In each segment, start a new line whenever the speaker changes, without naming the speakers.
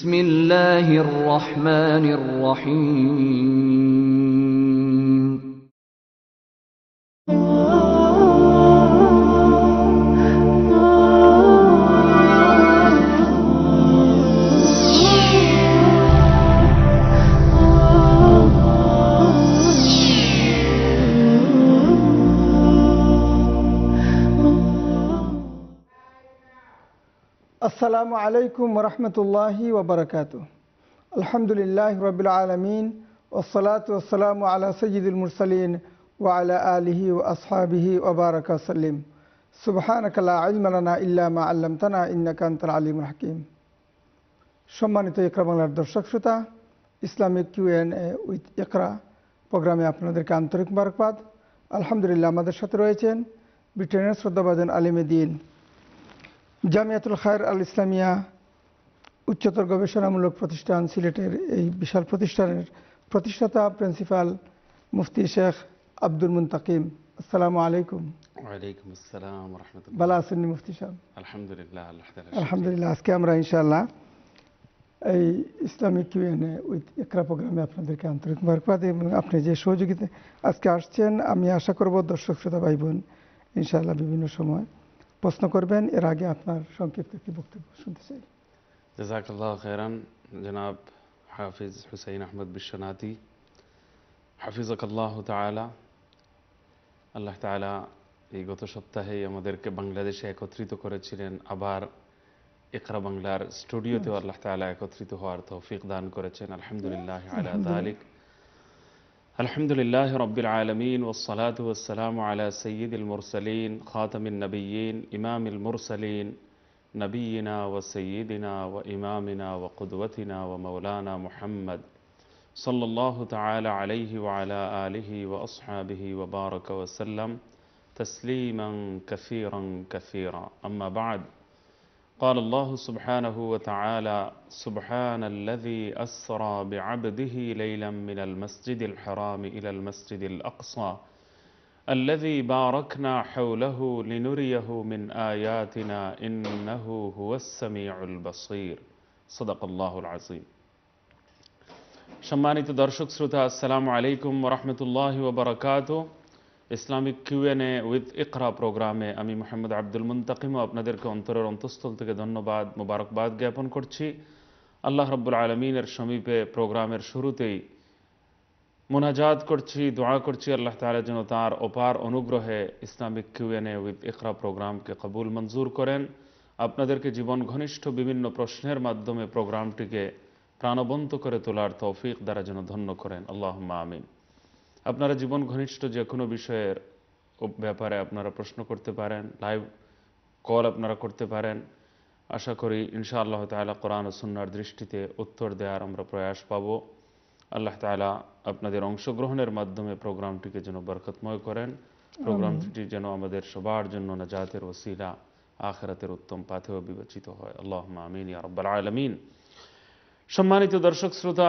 بسم الله الرحمن الرحيم
আসসালামু আলাইকুম ওরহমতুল্লাহি ওবরাকাতুহ। আলহামদুলিল্লাহ রাব্বিল আলামিন ওয়াসসালাতু ওয়াসসালামু আলা সাইয়্যিদিল মুরসালিন ওয়া আলা আলিহি ওয়া আসহাবিহি ওয়া বারাকা সাল্লিম। সুবহানাকা লা ইলমা লানা ইল্লা মা আল্লামতানা ইন্নাকা আনতাল আলিমুল হাকিম। সম্মানিত ইকরা বাংলার দর্শক শ্রোতা, ইসলামিক কিউএনএ উইথ ইকরা প্রোগ্রামে আপনাদেরকে আন্তরিক মোবারকবাদ। আলহামদুলিল্লাহ, আমাদের সাথে রয়েছেন ব্রিটেনের শ্রদ্ধাভাজন আলিমে দ্বীন, জামিয়াতুল খায়ের আল ইসলামিয়া উচ্চতর গবেষণামূলক প্রতিষ্ঠান সিলেটের এই বিশাল প্রতিষ্ঠানের প্রতিষ্ঠাতা প্রিন্সিপাল মুফতি শেখ আব্দুল মুন্তাকিম। আসসালামু আলাইকুম।
ওয়ালাইকুম আসসালাম ওয়া রাহমাতুল্লাহ।
ভালো আছেন মুফতি সাহেব?
আলহামদুলিল্লাহ, আল্লাহ তাআলা।
আলহামদুলিল্লাহ। আজকে আমরা ইনশাআল্লাহ এই ইসলামিক কিউএনএ উইথ ইকরা প্রোগ্রামে আপনাদেরকে আন্তরিক মোবারকবাদ এবং আপনি যে সহযোগিতা আজকে আসছেন, আমি আশা করব দর্শক শ্রোতা ভাই বোন ইনশাআল্লাহ বিভিন্ন সময় প্রশ্ন করবেন। এর আগে আপনার সংক্ষিপ্ত একটি বক্তব্য শুনতে চাই।
জাযাকাল্লাহু খায়রান জনাব হাফিজ হুসাইন আহমদ বিশ্বনাথী, হাফিজাকাল্লাহু তাআলা। আল্লাহ তাআলা এই গত সপ্তাহে আমাদেরকে বাংলাদেশে একত্রিত করেছিলেন, আবার ইকরা বাংলার স্টুডিওতেও আল্লাহ তাআলা একত্রিত হওয়ার তৌফিক দান করেছেন। আলহামদুলিল্লাহ আলা যালিক। আলহামদুলিল্লাহ রাব্বিল আলামিন ওয়াসসালাতু ওয়াসসালামু আলা সাইয়্যিদিল মুরসালিন খাতামিন নাবিয়্যিন ইমামিল মুরসালিন নবিয়িনা ওয়া সাইয়্যিদিনা ওয়া ইমামিনা ওয়া কুদওয়াতিনা ওয়া মাওলানা মুহাম্মদ সাল্লাল্লাহু তাআলা আলাইহি ওয়া আলা আলিহি ওয়া আসহাবিহি ওয়া বারাকা ওয়া সাল্লাম তাসলিমান কাসীরান কাসীরা। আম্মা বা'দ। قال الله سبحانه وتعالى سبحان الذي أسرى بعبده ليلا من المسجد الحرام إلى المسجد الأقصى الذي باركنا حوله لنريه من آياتنا إنه هو السميع البصير صدق الله العظيم। সম্মানিত দর্শক শ্রোতা, আসসালামু আলাইকুম ওয়া রাহমাতুল্লাহি ওয়া বারাকাতুহু। ইসলামিক কিউএনএ উইথ ইকরা প্রোগ্রামে আমি মোহাম্মদ আব্দুল মুন্তাকিম আপনাদেরকে অন্তরের অন্তঃস্থল থেকে ধন্যবাদ মোবারকবাদ জ্ঞাপন করছি। আল্লাহ রাব্বুল আলামিনের সমীপে প্রোগ্রামের শুরুতেই মুনাজাত করছি, দোয়া করছি আল্লাহ তাআলা যেন তার অপার অনুগ্রহে ইসলামিক কিউএনএ উইথ ইকরা প্রোগ্রামকে কবুল মঞ্জুর করেন। আপনাদেরকে জীবন ঘনিষ্ঠ বিভিন্ন প্রশ্নের মাধ্যমে প্রোগ্রামটিকে প্রাণবন্ত করে তোলার তৌফিক দ্বারা যেন ধন্য করেন, আল্লাহুম্মা আমিন। আপনারা জীবন ঘনিষ্ঠ যে কোনো বিষয়ের ব্যাপারে আপনারা প্রশ্ন করতে পারেন, লাইভ কল আপনারা করতে পারেন। আশা করি ইনশাআল্লাহ তাআলা কোরআন ও সুন্নাহর দৃষ্টিতে উত্তর দেওয়ার আমরা প্রয়াস পাব। আল্লাহ তাআলা আপনাদের অংশগ্রহণের মাধ্যমে প্রোগ্রামটিকে যেন বরকতময় করেন, প্রোগ্রামটি যেন আমাদের সবার জন্য নাজাতের ওসিলা, আখিরাতের উত্তম পাথেয় বিবেচিত হয়। আল্লাহুম্মা আমিন ইয়া রাব্বাল আলামিন। সম্মানিত দর্শক শ্রোতা,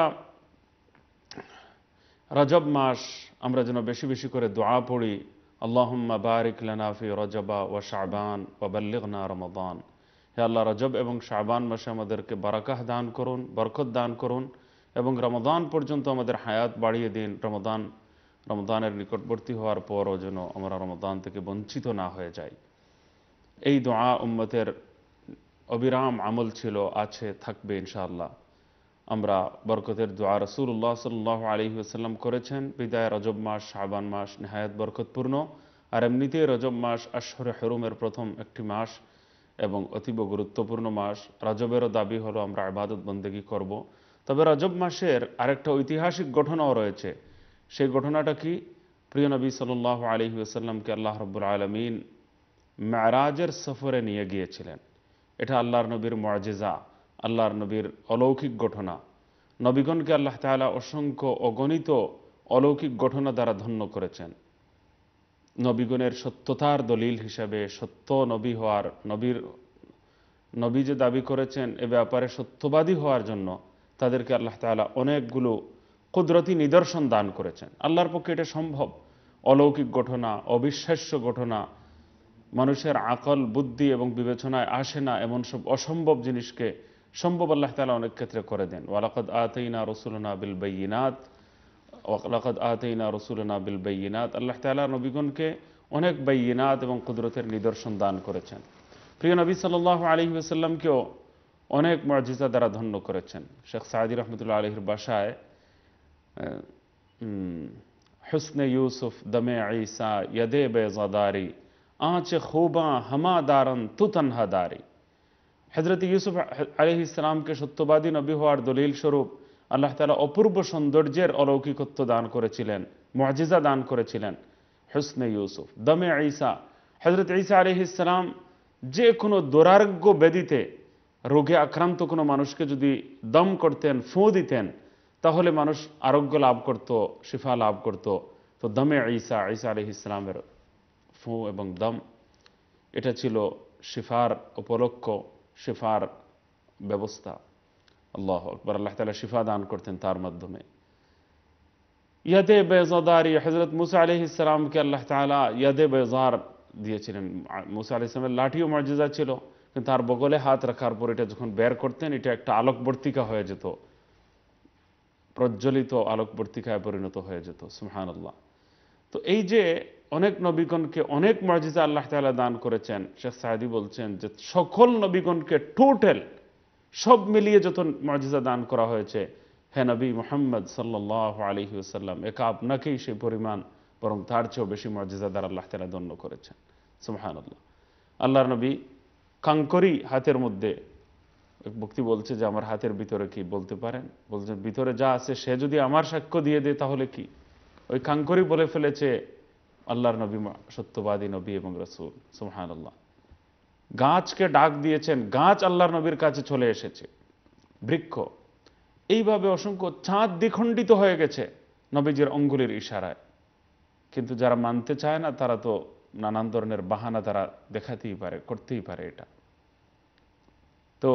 রজব মাস আমরা যেন বেশি বেশি করে দোয়া পড়ি, আল্লাহুম্মা বারিক লানা ফি রজবা ওয়া শাবান ওয়া বাল্লিগনা রমাদান। হে আল্লাহ, রজব এবং শাবান মাসে আমাদেরকে বারাকাহ দান করুন, বরকত দান করুন এবং রমাদান পর্যন্ত আমাদের হায়াত বাড়িয়ে দিন। রমাদানের নিকটবর্তী হওয়ার পরও যেন আমরা রমাদান থেকে বঞ্চিত না হয়ে যাই। এই দোয়া উম্মতের অবিরাম আমল ছিল, আছে, থাকবে ইনশাআল্লাহ। আমরা বরকতের দোয়া রাসূলুল্লাহ সাল্লাল্লাহু আলাইহি ওয়াসাল্লাম করেছেন। বিদায় রজব মাস, শাবান মাস নেহায়েত বরকতপূর্ণ, আর এমনিতেই রজব মাস আশহুরে হুরুমের প্রথম একটি মাস এবং অতীব গুরুত্বপূর্ণ মাস। রজবেরও দাবি হলো আমরা ইবাদত বন্দেগী করব। তবে রজব মাসের আরেকটা ঐতিহাসিক ঘটনাও রয়েছে। সেই ঘটনাটা কি? প্রিয় নবী সাল্লাল্লাহু আলাইহি ওয়াসাল্লামকে আল্লাহ রাব্বুল আলামিন মেরাজের সফরে নিয়ে গিয়েছিলেন। এটা আল্লাহর নবীর মুআজিজা, আল্লাহর নবীর অলৌকিক ঘটনা। নবীগণকে আল্লাহ তাআলা অসংখ্য অগণিত অলৌকিক ঘটনা দ্বারা ধন্য করেছেন। নবীগণের সত্যতার দলিল হিসাবে, সত্য নবী হওয়ার, নবী যে দাবি করেছেন এ ব্যাপারে সত্যবাদী হওয়ার জন্য তাদেরকে আল্লাহ তাআলা অনেকগুলো কুদরতি নিদর্শন দান করেছেন। আল্লাহর পক্ষে এটা সম্ভব। অলৌকিক ঘটনা, অবিশ্বাস্য ঘটনা, মানুষের আকল, বুদ্ধি এবং বিবেচনায় আসে না এমন সব অসম্ভব জিনিসকে সম্ভব আল্লাহ তাআলা অনেক ক্ষেত্রে করে দেন। ওয়ালাকাদ আতাইনা রাসূলানা বিল বায়িনাত, ওয়ালাকাদ আতাইনা রাসূলানা বিল বায়িনাত, আল্লাহ তাআলা নবীগণকে অনেক বায়িনাত এবং কুদরতের নিদর্শন দান করেছেন। প্রিয় নবী সাল্লাল্লাহু আলাইহি ওয়াসাল্লামকেও অনেক মুআজিজা দ্বারা ধন্য করেছেন। শেখ সাঈদী রাহমাতুল্লাহ আলাইহির ভাষায় হুসনে ইউসুফ দমে ঈসা ইয়াদে বেজাদারি আঁচে খুবা হামাদারন তুতনহাদারি। হযরত ইউসুফ আলাইহিস সালামকে সত্যবাদী নবী হওয়ার দলিল স্বরূপ আল্লাহ তাআলা অপূর্ব সৌন্দর্যের অলৌকিকত্ব দান করেছিলেন, মুআজিজা দান করেছিলেন। হুসনে ইউসুফ দমে ঈসা, হযরত ঈসা আলাইহিস সালাম যে কোনো দুরারোগ্য ব্যাধিতে রোগে আক্রান্ত কোনো মানুষকে যদি দম করতেন, ফু দিতেন, তাহলে মানুষ আরোগ্য লাভ করত, শিফা লাভ করত। তো দমে ঈসা, ঈসা আলাইহিস সালামের ফু এবং দম, এটা ছিল শিফার উপলক্ষ, শিফার ব্যবস্থা। আল্লাহু আকবার, আল্লাহ তাআলা শিফা দান করতেন তার মাধ্যমে। ইয়াদে বেজাদারি, হযরত মুসা আলাইহিস সালামকে আল্লাহ তাআলা ইয়াদে বেজার দিয়েছিলেন। মুসা আলাইহিস সালামের লাঠিও মুআজিজা ছিল, কিন্তু তার বগলে হাত রাখার পর এটা যখন বের করতেন, এটা একটা আলোকবর্তিকা হয়ে যেত, প্রজ্বলিত আলোকবর্তিকায় পরিণত হয়ে যেত। সুবহানাল্লাহ। তো এই যে অনেক নবীগণকে অনেক মুআজিজা আল্লাহ তাআলা দান করেছেন, শেখ সাঈদী বলছেন যে সকল নবীগণকে টোটাল সব মিলিয়ে যত মুআজিজা দান করা হয়েছে, হে নবী মুহাম্মদ সাল্লাল্লাহু আলাইহি ওয়াসাল্লাম, একা আপনাকেই সেই পরিমাণ, বরং তার চেয়েও বেশি মুআজিজা দ্বারা আল্লাহ তাআলা ধন্য করেছেন। সুবহানাল্লাহ। আল্লাহর নবী কাঙ্করি হাতের মধ্যে, এক ব্যক্তি বলছে যে আমার হাতের ভিতরে কি, বলতে পারেন? বলছেন ভিতরে যা আছে সে যদি আমার সাক্ষ্য দিয়ে দেয় তাহলে কি? ওই কাঙ্করি বলে ফেলেছে আল্লাহর নবী সত্যবাদী নবী এবং রাসূল। সুবহানাল্লাহ। গাছকে ডাক দিয়েছেন, গাছ আল্লাহর নবীর কাছে চলে এসেছে, বৃক্ষ। এইভাবে অসংখ্য চাঁদ দ্বিখণ্ডিত হয়ে গেছে নবীজির অঙ্গুলির ইশারায়। কিন্তু যারা মানতে চায় না তারা তো নানান ধরনের বাহানা তারা দেখাতেই পারে, করতেই পারে এটা। তো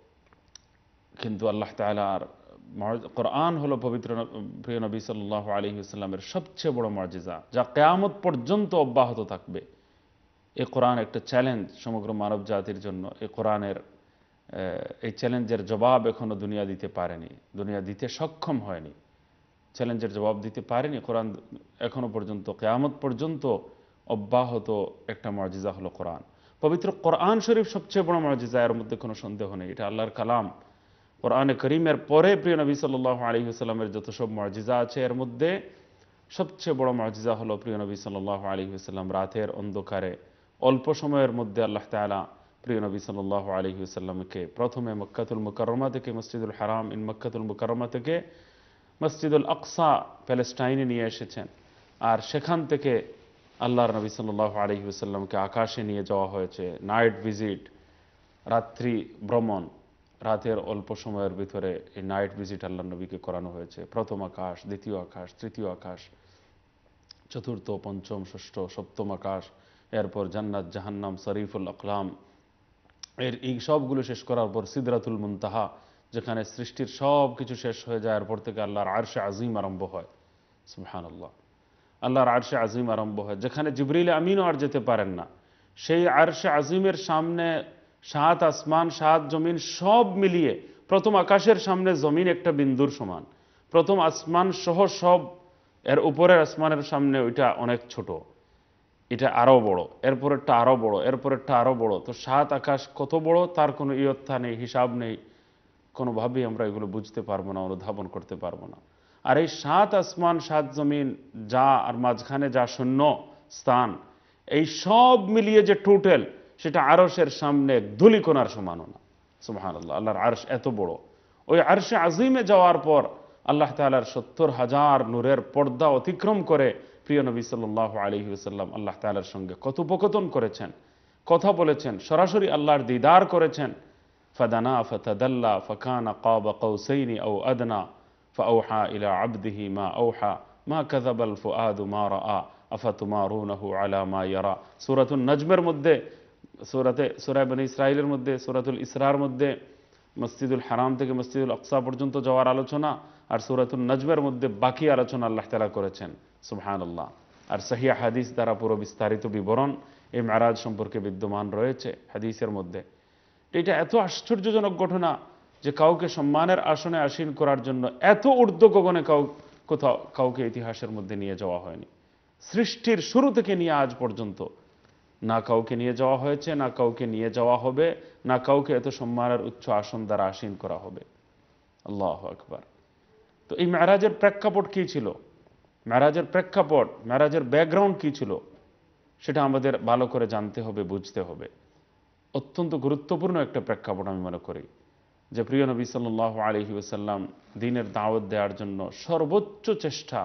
কিন্তু আল্লাহ তাআলার কোরআন হলো পবিত্র প্রিয় নবী সাল্লাল্লাহু আলাইহি ওয়াসাল্লামের সবচেয়ে বড় মুআজিজা, যা কিয়ামত পর্যন্ত অব্যাহত থাকবে। এই কোরআন একটা চ্যালেঞ্জ সমগ্র মানব জাতির জন্য। এই কোরআনের এই চ্যালেঞ্জের জবাব এখনো দুনিয়া দিতে পারেনি, দুনিয়া দিতে সক্ষম হয়নি, চ্যালেঞ্জের জবাব দিতে পারেনি। কোরআন এখনো পর্যন্ত কিয়ামত পর্যন্ত অব্যাহত একটা মুআজিজা হলো কোরআন। পবিত্র কোরআন শরীফ সবচেয়ে বড় মুআজিজা, এর মধ্যে কোনো সন্দেহ নেই। এটা আল্লাহর কালাম। কোরআনে করিমের পরে প্রিয় নবী সাল্লাল্লাহু আলাইহি ওয়াসাল্লামের যত সব মুআজিজা আছে, এর মধ্যে সবচেয়ে বড় মুআজিজা হলো প্রিয় নবী সাল্লাল্লাহু আলাইহি ওয়াসাল্লাম রাতের অন্ধকারে অল্প সময়ের মধ্যে আল্লাহ তাআলা প্রিয় নবী সাল্লাল্লাহু আলাইহি ওয়াসাল্লামকে প্রথমে মক্কাতুল মুকাররমা থেকে, মসজিদুল হারাম ইন মক্কাতুল মুকাররমা থেকে মসজিদুল আকসা প্যালেস্টাইনে নিয়ে এসেছেন। আর সেখান থেকে আল্লাহর নবী সাল্লাল্লাহু আলাইহি ওয়াসাল্লামকে আকাশে নিয়ে যাওয়া হয়েছে, নাইট ভিজিট, রাত্রি ভ্রমণ। রাতের অল্প সময়ের ভিতরে এই নাইট ভিজিট আল্লাহর নবীকে করানো হয়েছে। প্রথম আকাশ, দ্বিতীয় আকাশ, তৃতীয় আকাশ, চতুর্থ, পঞ্চম, ষষ্ঠ, সপ্তম আকাশ, এরপর জান্নাত, জাহান্নাম, শরীফুল আকলাম, এই সবগুলো শেষ করার পর সিদরাতুল মুনতাহা, যেখানে সৃষ্টির সব কিছু শেষ হয়ে যায়, এরপর থেকে আল্লাহর আরশে আজিম আরম্ভ হয়। সুবহানাল্লাহ। আল্লাহর আরশে আজিম আরম্ভ হয়, যেখানে জিবরিল আমিনও আর যেতে পারেন না। সেই আরশে আজিমের সামনে 7 আসমান 7 জমিন সব মিলিয়ে প্রথম আকাশের সামনে জমিন একটা বিন্দুর সমান। প্রথম আসমান সহ সব, এর উপরের আসমানের সামনে ওইটা অনেক ছোট, এটা আরো বড়, এরপরেরটা আরো বড়, এরপরেরটা আরো বড়। তো 7 আকাশ কত বড় তার কোনো ইয়ত্তা নেই, হিসাব নেই, কোনোভাবেই আমরা এগুলো বুঝতে পারবো না, অনুধাবন করতে পারবো না। আর এই 7 আসমান 7 জমিন যা, আর মাঝখানে যা শূন্য স্থান, এই সব মিলিয়ে যে টোটাল, সেটা আরশের সামনে ধূলিকণার সমানও না। সুবহানাল্লাহ। আল্লাহর আরশ এত বড়। ওই আরশে আজিমে যাওয়ার পর আল্লাহ তাআলার 70,000 নূরের পর্দা অতিক্রম করে প্রিয় নবী সাল্লাল্লাহু আলাইহি ওয়াসাল্লাম আল্লাহ তাআলার সঙ্গে কথোপকথন করেছেন, কথা বলেছেন, সরাসরি আল্লাহর দিদার করেছেন। ফাদানা ফাতাদাল্লা ফাকানা কাবা কাউসাইনি আও আদনা ফাআওহা ইলা আবদিহি মা আওহা মা কাযাবাল ফুআদু মা রাআ আফাতুমারুনাহু আলা মা ইয়ারা। সূরাতুন নাজমের মধ্যে, সূরা বনী ইসরাঈলের মধ্যে, সূরাতুল ইসরার মধ্যে মসজিদুল হারাম থেকে মসজিদুল আকসা পর্যন্ত যাওয়ার আলোচনা, আর সূরাতুন নাজমের মধ্যে বাকি আলোচনা আল্লাহ তাআলা করেছেন। সুবহানাল্লাহ। আর সহিহ হাদিস দ্বারা পুরো বিস্তারিত বিবরণ এই মেরাজ সম্পর্কে বিদ্যমান রয়েছে হাদিসের মধ্যে। এটা এত আশ্চর্যজনক ঘটনা, যে কাউকে সম্মানের আসনে আসীন করার জন্য এত ঊর্ধ্ব গগনে কাউকে ইতিহাসের মধ্যে নিয়ে যাওয়া হয়নি। সৃষ্টির শুরু থেকে নিয়ে আজ পর্যন্ত না কাউকে নিয়ে যাওয়া হয়েছে, না কাউকে নিয়ে যাওয়া হবে, না কাউকে এত সম্মানের উচ্চ আসন দ্বারা আসীন করা হবে। আল্লাহু আকবার। তো এই মেরাজের প্রেক্ষাপট কি ছিল, মেরাজের ব্যাকগ্রাউন্ড কি ছিল, সেটা আমাদের ভালো করে জানতে হবে, বুঝতে হবে। অত্যন্ত গুরুত্বপূর্ণ একটা প্রেক্ষাপট আমি মনে করি, যে প্রিয় নবী সাল্লাল্লাহু আলাইহি ওয়াসাল্লাম দ্বীনের দাওয়াত দেওয়ার জন্য সর্বোচ্চ চেষ্টা,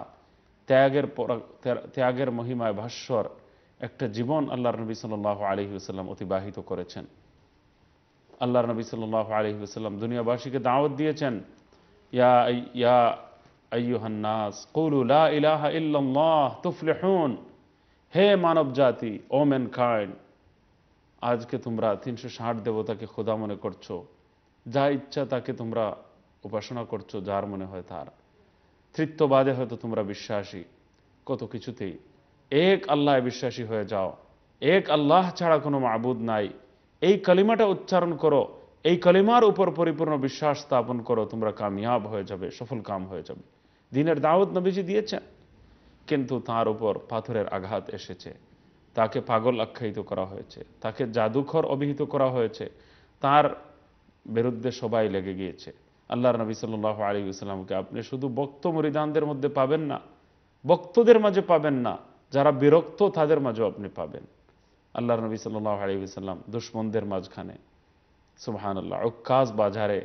ত্যাগের মহিমায় ভাস্বর একটা জীবন আল্লাহর নবী সাল্লাল্লাহু আলাইহি ওয়াসাল্লাম অতিবাহিত করেছেন। আল্লাহর নবী সাল্লাল্লাহু আলাইহি ওয়াসাল্লাম দুনিয়াবাসীকে দাওয়াত দিয়েছেন, ইয়া আইয়ুহান নাস কুলু লা ইলাহা ইল্লাল্লাহ তুফলিহুন। হে মানব জাতি, ও ম্যানকাইন্ড, আজকে তোমরা 360 দেবতাকে খোদা মনে করছো, যা ইচ্ছা তাকে তোমরা উপাসনা করছো, যার মনে হয় তার। তৃতীয়বাদে হয়তো তোমরা বিশ্বাসী, কত কিছুতেই এক আল্লাহ বিশ্বাসী হয়ে যাও, এক আল্লাহ ছাড়া কোনো মাবুদ নাই, এই কালিমাটা উচ্চারণ করো, এই কালিমার উপর পরিপূর্ণ বিশ্বাস স্থাপন করো, তোমরা কামিয়াব হয়ে যাবে, সফল কাম হয়ে যাবে। দ্বীনের দাওয়াত নবীজি দিয়েছেন, কিন্তু তার উপর পাথরের আঘাত এসেছে, তাকে পাগল আখ্যায়িত করা হয়েছে, তাকে জাদুঘর অভিহিত করা হয়েছে, তার বিরুদ্ধে সবাই লেগে গিয়েছে। আল্লাহর নবী সাল্লাল্লাহু আলাইহি ওয়াসাল্লামকে আপনি শুধু বক্ত মুরিদানদের মধ্যে পাবেন না, বক্তদের মাঝে পাবেন না, যারা বিরক্ত তাদের মাঝেও আপনি পাবেন। আল্লাহর নবী সাল্লাল্লাহু আলাইহি ওয়াসাল্লাম দুশমনদের মাঝখানে, সুবহানাল্লাহ, উক্কাজ বাজারে,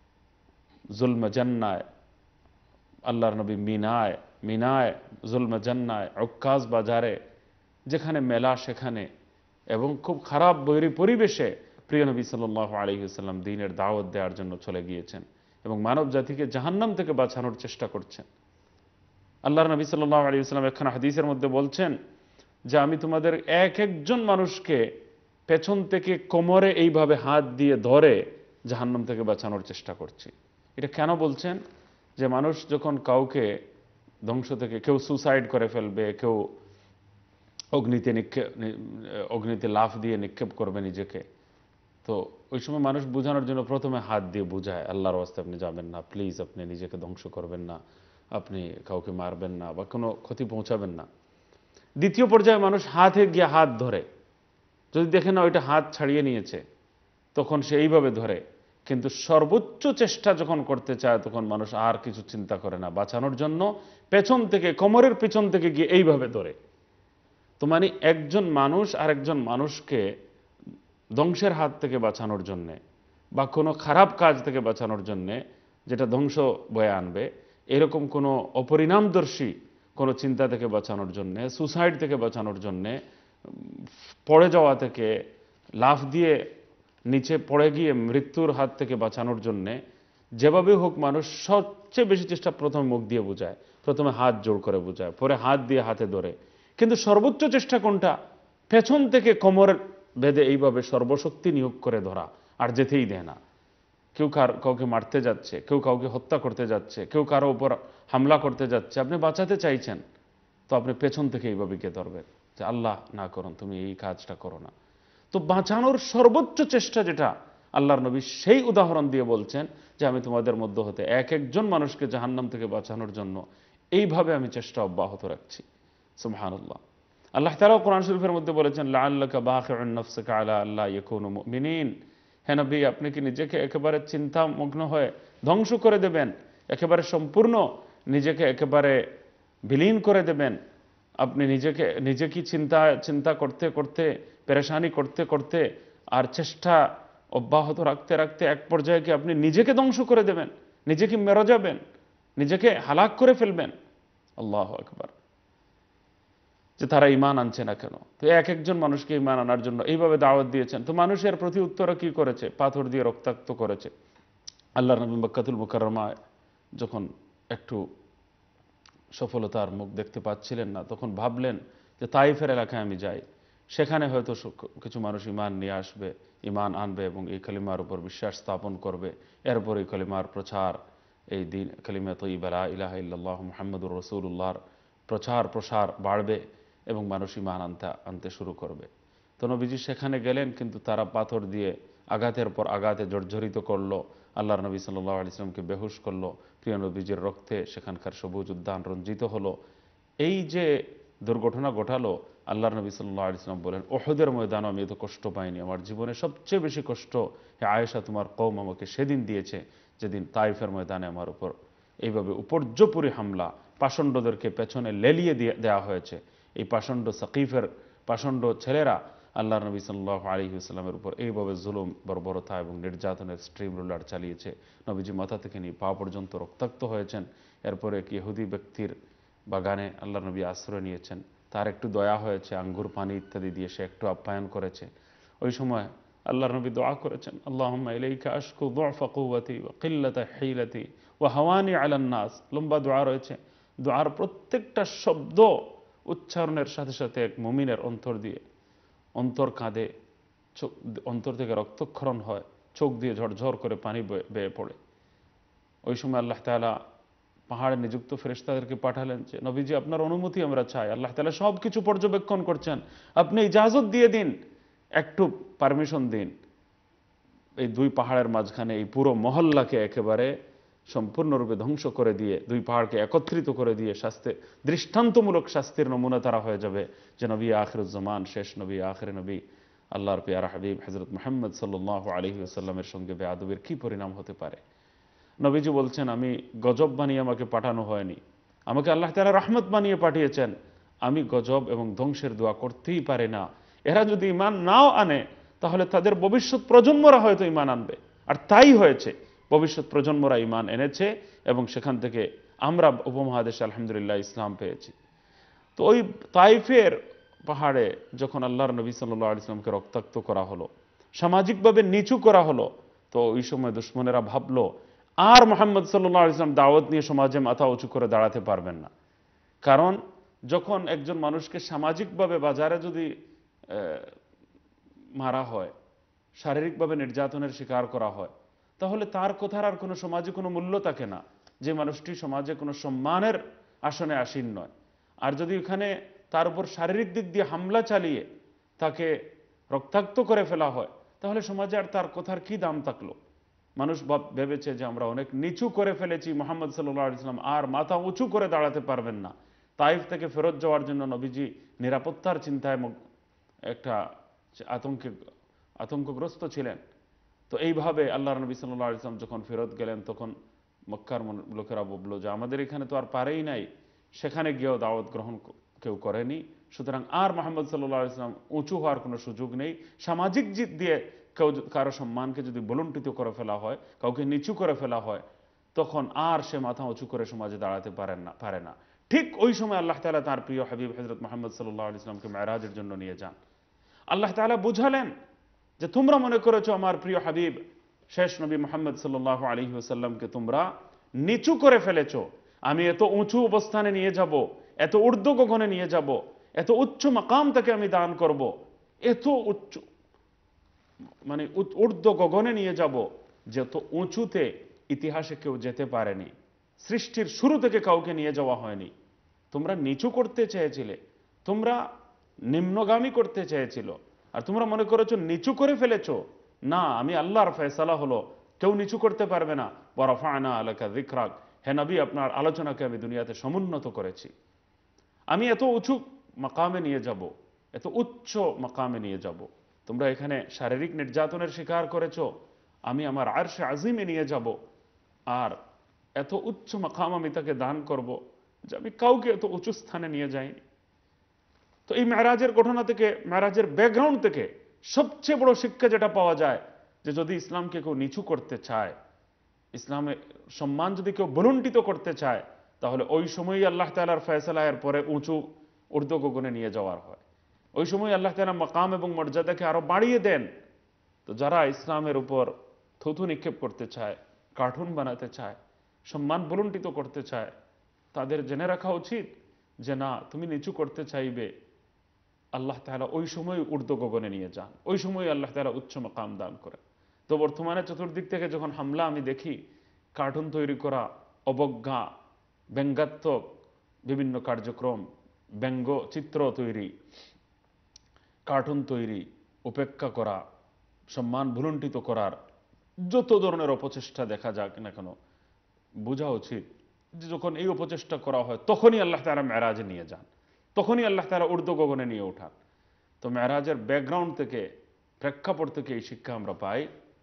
জুলম জান্নায়, আল্লাহর নবী মিনায় জুলম জান্নায়, উক্কাজ বাজারে, যেখানে মেলা সেখানে, এবং খুব খারাপ বৈরী পরিবেশে প্রিয় নবী সাল্লাল্লাহু আলাইহি ওয়াসাল্লাম দ্বীনের দাওয়াত দেওয়ার জন্য চলে গিয়েছেন এবং মানব জাতিকে জাহান্নাম থেকে বাঁচানোর চেষ্টা করছেন। আল্লাহর নবী সাল্লাল্লাহু আলাইহি ওয়াসাল্লাম একখানা হাদিসের মধ্যে বলছেন যে আমি তোমাদের এক একজন মানুষকে পেছন থেকে কোমরে এইভাবে হাত দিয়ে ধরে জাহান্নাম থেকে বাঁচানোর চেষ্টা করছি। এটা কেন বলছেন? যে মানুষ যখন কাউকে ধ্বংস থেকে, কেউ সুসাইড করে ফেলবে, কেউ অগ্নিতে লাফ দিয়ে নিক্ষেপ করবে নিজেকে, তো ওই সময় মানুষ বোঝানোর জন্য প্রথমে হাত দিয়ে বুঝায়, আল্লাহর ওয়াস্তে আপনি যাবেন না, প্লিজ আপনি নিজেকে ধ্বংস করবেন না, আপনি কাউকে মারবেন না বা কোনো ক্ষতি পৌঁছাবেন না। দ্বিতীয় পর্যায়ে মানুষ হাতে গিয়ে হাত ধরে, যদি দেখে না ওইটা হাত ছাড়িয়ে নিয়েছে, তখন সে এইভাবে ধরে। কিন্তু সর্বোচ্চ চেষ্টা যখন করতে চায়, তখন মানুষ আর কিছু চিন্তা করে না, বাঁচানোর জন্য পেছন থেকে, কোমরের পেছন থেকে গিয়ে এইভাবে ধরে। তো মানে একজন মানুষ আর একজন মানুষকে ধ্বংসের হাত থেকে বাঁচানোর জন্যে বা কোনো খারাপ কাজ থেকে বাঁচানোর জন্যে, যেটা ধ্বংস বয়ে আনবে, এরকম কোনো অপরিণামদর্শী কোনো চিন্তা থেকে বাঁচানোর জন্যে, সুসাইড থেকে বাঁচানোর জন্যে, পড়ে যাওয়া থেকে, লাফ দিয়ে নিচে পড়ে গিয়ে মৃত্যুর হাত থেকে বাঁচানোর জন্যে যেভাবে হোক মানুষ সবচেয়ে বেশি চেষ্টা প্রথমে মুখ দিয়ে বোঝায়, প্রথমে হাত জোড় করে বোঝায়, পরে হাত দিয়ে হাতে ধরে। কিন্তু সর্বোচ্চ চেষ্টা কোনটা? পেছন থেকে কোমরের বেঁধে এইভাবে সর্বশক্তি নিয়োগ করে ধরা, আর যেতেই দেয় না। কেউ কাউকে মারতে যাচ্ছে, কেউ কাউকে হত্যা করতে যাচ্ছে, কেউ কারো উপর হামলা করতে যাচ্ছে, আপনি বাঁচাতে চাইছেন, তো আপনি পেছন থেকে এইভাবে কে ধরবেন যে আল্লাহ না করুন, তুমি এই কাজটা করো না। তো বাঁচানোর সর্বোচ্চ চেষ্টা যেটা, আল্লাহর নবী সেই উদাহরণ দিয়ে বলছেন যে আমি তোমাদের মধ্য হতে এক একজন মানুষকে জাহান্নাম থেকে বাঁচানোর জন্য এইভাবে আমি চেষ্টা অব্যাহত রাখছি। সুবহানাল্লাহ। আল্লাহ তাআলা কোরআন শরীফের মধ্যে বলেছেন লাআল্লাকা বাখিউন নাফসাকা আলা আল্লা ইয়াকুনু মুমিনিন। হে নবী, আপনি কি নিজেকে একেবারে চিন্তামগ্ন হয়ে ধ্বংস করে দেবেন, একেবারে সম্পূর্ণ নিজেকে একেবারে বিলীন করে দেবেন? আপনি নিজেকে চিন্তা করতে করতে, পেরেশানি করতে করতে আর চেষ্টা অব্যাহত রাখতে রাখতে এক পর্যায়ে কি আপনি নিজেকে ধ্বংস করে দেবেন, নিজেকে মেরে যাবেন, নিজেকে হালাক করে ফেলবেন? আল্লাহু আকবার। যে তারা ঈমান আনছে না কেন? তো এক একজন মানুষকে ঈমান আনার জন্য এইভাবে দাওয়াত দিয়েছেন। তো মানুষের প্রতি উত্তরে কি করেছে? পাথর দিয়ে রক্তাক্ত করেছে। আল্লাহর নবী মক্কাতুল মুকাররমায় যখন একটু সফলতার মুখ দেখতে পাচ্ছিলেন না, তখন ভাবলেন যে তাইফের এলাকায় আমি যাই, সেখানে হয়তো কিছু মানুষ ঈমান নিয়ে আসবে, ঈমান আনবে এবং এই কালিমার উপর বিশ্বাস স্থাপন করবে। এরপর এই কালিমার প্রচার, এই দিন কালিমা তাইয়্যিবা লা ইলাহা ইল্লাল্লাহ মুহাম্মাদুর রাসূলুল্লাহর প্রচার প্রসার বাড়বে এবং মানুষ ঈমান আনতে শুরু করবে। তো নবীজি সেখানে গেলেন, কিন্তু তারা পাথর দিয়ে আঘাতের পর আঘাতে জর্জরিত করলো, আল্লাহর নবী সাল্লাল্লাহু আলাইহি ওয়াসাল্লামকে বেহুশ করলো, প্রিয় নবীজির রক্তে সেখানকার সবুজ উদ্যান রঞ্জিত হলো। এই যে দুর্ঘটনা ঘটালো, আল্লাহর নবী সাল্লাল্লাহু আলাইহি ওয়াসাল্লাম বলেন, উহুদের ময়দানে আমি এত কষ্ট পাইনি, আমার জীবনে সবচেয়ে বেশি কষ্ট হে আয়েশা তোমার কওম আমাকে সেদিন দিয়েছে, যেদিন তাইফের ময়দানে আমার উপর এইভাবে উপর্যুপরি হামলা, পাষণ্ডদেরকে পেছনে লেলিয়ে দেওয়া হয়েছে। এই পাষণ্ড সাকিফের পাষণ্ড ছেলেরা আল্লাহর নবী সাল্লাল্লাহু আলাইহি ওয়াসাল্লামের উপর এইভাবে জুলুম, বর্বরতা এবং নির্যাতনের স্ট্রিম রুলার চালিয়েছে। নবীজি মাথা থেকে নিয়ে পা পর্যন্ত রক্তাক্ত হয়েছেন। এরপরে এক ইহুদি ব্যক্তির বাগানে আল্লাহর নবী আশ্রয় নিয়েছেন, তার একটু দয়া হয়েছে, আঙ্গুর পানি ইত্যাদি দিয়ে সে একটু আপ্যায়ন করেছে। ওই সময় আল্লাহর নবী দোয়া করেছেন, আল্লাহুম্মা ইলাইকা আশকু দু'ফা কুওয়াতি ওয়া কিল্লাতা হিলাতি ওয়া হাওয়ানি আলান নাস। লম্বা দোয়া রয়েছে। দোয়ার প্রত্যেকটা শব্দ উচ্চারণের সাথে সাথে এক মুমিনের অন্তর দিয়ে অন্তর কাঁদে, অন্তর থেকে রক্তক্ষরণ হয়, চোখ দিয়ে ঝরঝর করে পানি বেয়ে পড়ে। ওই সময় আল্লাহ তাআলা পাহাড়ে নিযুক্ত ফেরেশতাদেরকে পাঠালেন যে নবীজি আপনার অনুমতি আমরা চাই। আল্লাহ তাআলা সব কিছু পর্যবেক্ষণ করছেন, আপনি ইজাজত দিয়ে দিন, একটু পারমিশন দিন। এই দুই পাহাড়ের মাঝখানে এই পুরো মহল্লাকে একেবারে সম্পূর্ণরূপে ধ্বংস করে দিয়ে, দুই পাহাড়কে একত্রিত করে দিয়ে দৃষ্টান্তমূলক শাস্তির নমুনা তারা হয়ে যাবে যে নবী আখিরুজ্জামান, শেষ নবী, আখির নবী, আল্লাহর পেয়ারা হাবিব হযরত মুহাম্মদ সাল্লাল্লাহু আলাইহি ওয়াসাল্লামের সঙ্গে বেয়াদবির কি পরিণাম হতে পারে। নবীজি বলছেন, আমি গজব বানিয়ে আমাকে পাঠানো হয়নি, আমাকে আল্লাহ তাআলা রহমত বানিয়ে পাঠিয়েছেন। আমি গজব এবং ধ্বংসের দোয়া করতেই পারি না। এরা যদি ঈমান নাও আনে তাহলে তাদের ভবিষ্যৎ প্রজন্মরা হয়তো ঈমান আনবে। আর তাই হয়েছে, ভবিষ্যৎ প্রজন্মরা ঈমান এনেছে এবং সেখান থেকে আমরা উপমহাদেশে আলহামদুলিল্লাহ ইসলাম পেয়েছি। তো ওই তাইফের পাহাড়ে যখন আল্লাহর নবী সাল্লাল্লাহু আলাইহি ওয়াসাল্লামকে রক্তাক্ত করা হলো, সামাজিকভাবে নিচু করা হলো, তো ওই সময় দুশমনেরা ভাবলো আর মুহাম্মদ সাল্লাল্লাহু আলাইহি ওয়াসাল্লাম দাওয়াত নিয়ে সমাজে মাথা উঁচু করে দাঁড়াতে পারবেন না। কারণ যখন একজন মানুষকে সামাজিকভাবে বাজারে যদি মারা হয়, শারীরিকভাবে নির্যাতনের শিকার করা হয়, তাহলে তার কথার আর কোনো সমাজে কোনো মূল্য থাকে না। যে মানুষটি সমাজে কোনো সম্মানের আসনে আসীন নয়, আর যদি এখানে তার উপর শারীরিক দিক দিয়ে হামলা চালিয়ে তাকে রক্তাক্ত করে ফেলা হয়, তাহলে সমাজে আর তার কথার কি দাম থাকলো। মানুষ ভেবেছে যে আমরা অনেক নিচু করে ফেলেছি, মুহাম্মদ সাল্লাল্লাহু আলাইহি ওয়াসাল্লাম আর মাথা উঁচু করে দাঁড়াতে পারবেন না। তাইফ থেকে ফেরত যাওয়ার জন্য নবীজি নিরাপত্তার চিন্তায় একটা আতঙ্কগ্রস্ত ছিলেন। তো এইভাবে আল্লাহর নবী সাল্লাল্লাহু আলাইহি ওয়াসাল্লাম যখন ফেরত গেলেন, তখন মক্কার লোকেরা বলল যে আমাদের এখানে তো আর পারেই নাই, সেখানে গিয়েও দাওয়াত গ্রহণ কেউ করেনি, সুতরাং আর মুহাম্মদ সাল্লাল্লাহু আলাইহি ওয়াসাল্লাম উঁচু হওয়ার কোনো সুযোগ নেই। সামাজিক দিক দিয়ে কেউ কারো সম্মানকে যদি বলুণ্ঠিত করে ফেলা হয়, কাউকে নিচু করে ফেলা হয়, তখন আর সে মাথা উঁচু করে সমাজে দাঁড়াতে পারে না। ঠিক ওই সময় আল্লাহ তাআলা তার প্রিয় হাবিব হযরত মুহাম্মদ সাল্লাল্লাহু আলাইহি ওয়াসাল্লামকে মেরাজের জন্য নিয়ে যান। আল্লাহ তাআলা বুঝালেন যে তোমরা মনে করেছো আমার প্রিয় হাবিব শেষ নবী মুহাম্মদ সাল্লাল্লাহু আলাইহি ওয়াসাল্লামকে তোমরা নিচু করে ফেলেছো, আমি এত উঁচু অবস্থানে নিয়ে যাব, এত ঊর্ধ্ব গগনে নিয়ে যাব, এত উচ্চ মাকাম তাকে আমি দান করব, এত উচ্চ মানে ঊর্ধ্ব গগনে নিয়ে যাব, যত উঁচুতে ইতিহাসে কেউ যেতে পারেনি, সৃষ্টির শুরু থেকে কাউকে নিয়ে যাওয়া হয়নি। তোমরা নিচু করতে চেয়েছিলে, তোমরা নিম্নগামী করতে চেয়েছিল, আর তোমরা মনে করেছো নিচু করে ফেলেছো। না, আমি আল্লাহর ফয়সালা হলো কেউ নিচু করতে পারবে না। ওয়া রাফা'না আলাকা যিকরাক, হে নবী আপনার আলোচনাকে আমি দুনিয়াতে সমুন্নত করেছি, আমি এত উঁচু মাকামে নিয়ে যাব, এত উচ্চ মাকামে নিয়ে যাব। তোমরা এখানে শারীরিক নির্যাতনের শিকার করেছো, আমি আমার আরশে আজিমে নিয়ে যাব, আর এত উচ্চ মাকাম আমি তাকে দান করব যে আমি কাউকে এত উঁচু স্থানে নিয়ে যাইনি। তো এই মেরাজের ঘটনা থেকে, মেরাজের ব্যাকগ্রাউন্ড থেকে সবচেয়ে বড় শিক্ষা যেটা পাওয়া যায়, যে যদি ইসলামকে কেউ নিচু করতে চায়, ইসলামের সম্মান যদি কেউ বলুণ্ঠিত করতে চায়, তাহলে ওই সময়ই আল্লাহ তাআলার ফয়সালা এর পরে উঁচু ঊর্ধ্ব গগনে নিয়ে যাওয়ার হয়। ওই সময় আল্লাহ তাআলা মাকাম এবং মর্যাদাকে আরো বাড়িয়ে দেন। তো যারা ইসলামের উপর থুতু নিক্ষেপ করতে চায়, কার্টুন বানাতে চায়, সম্মান বলুণ্ঠিত করতে চায়, তাদের জেনে রাখা উচিত যে না, তুমি নিচু করতে চাইবে, আল্লাহ তাআলা ওই সময় ঊর্ধ্ব গগনে নিয়ে যান, ওই সময় আল্লাহ তাআলা উচ্চ মাকাম দান করে। তো বর্তমানে চতুর্দিক থেকে যখন হামলা আমি দেখি, কার্টুন তৈরি করা, অবজ্ঞা, ব্যঙ্গাত্মক বিভিন্ন কার্যক্রম, ব্যঙ্গ চিত্র তৈরি, কার্টুন তৈরি, উপেক্ষা করা, সম্মান ভুলুণ্ঠিত করার যত ধরনের অপচেষ্টা দেখা যাক না কেন, বোঝা উচিত যে যখন এই অপচেষ্টা করা হয় তখনই আল্লাহ তাআলা মেরাজে নিয়ে যান, তখনই আল্লাহ তাআলা ঊর্ধ্ব গগনে নিয়ে ওঠান। তো মেরাজের ব্যাকগ্রাউন্ড থেকে, প্রেক্ষাপট থেকে এই শিক্ষা আমরা পাই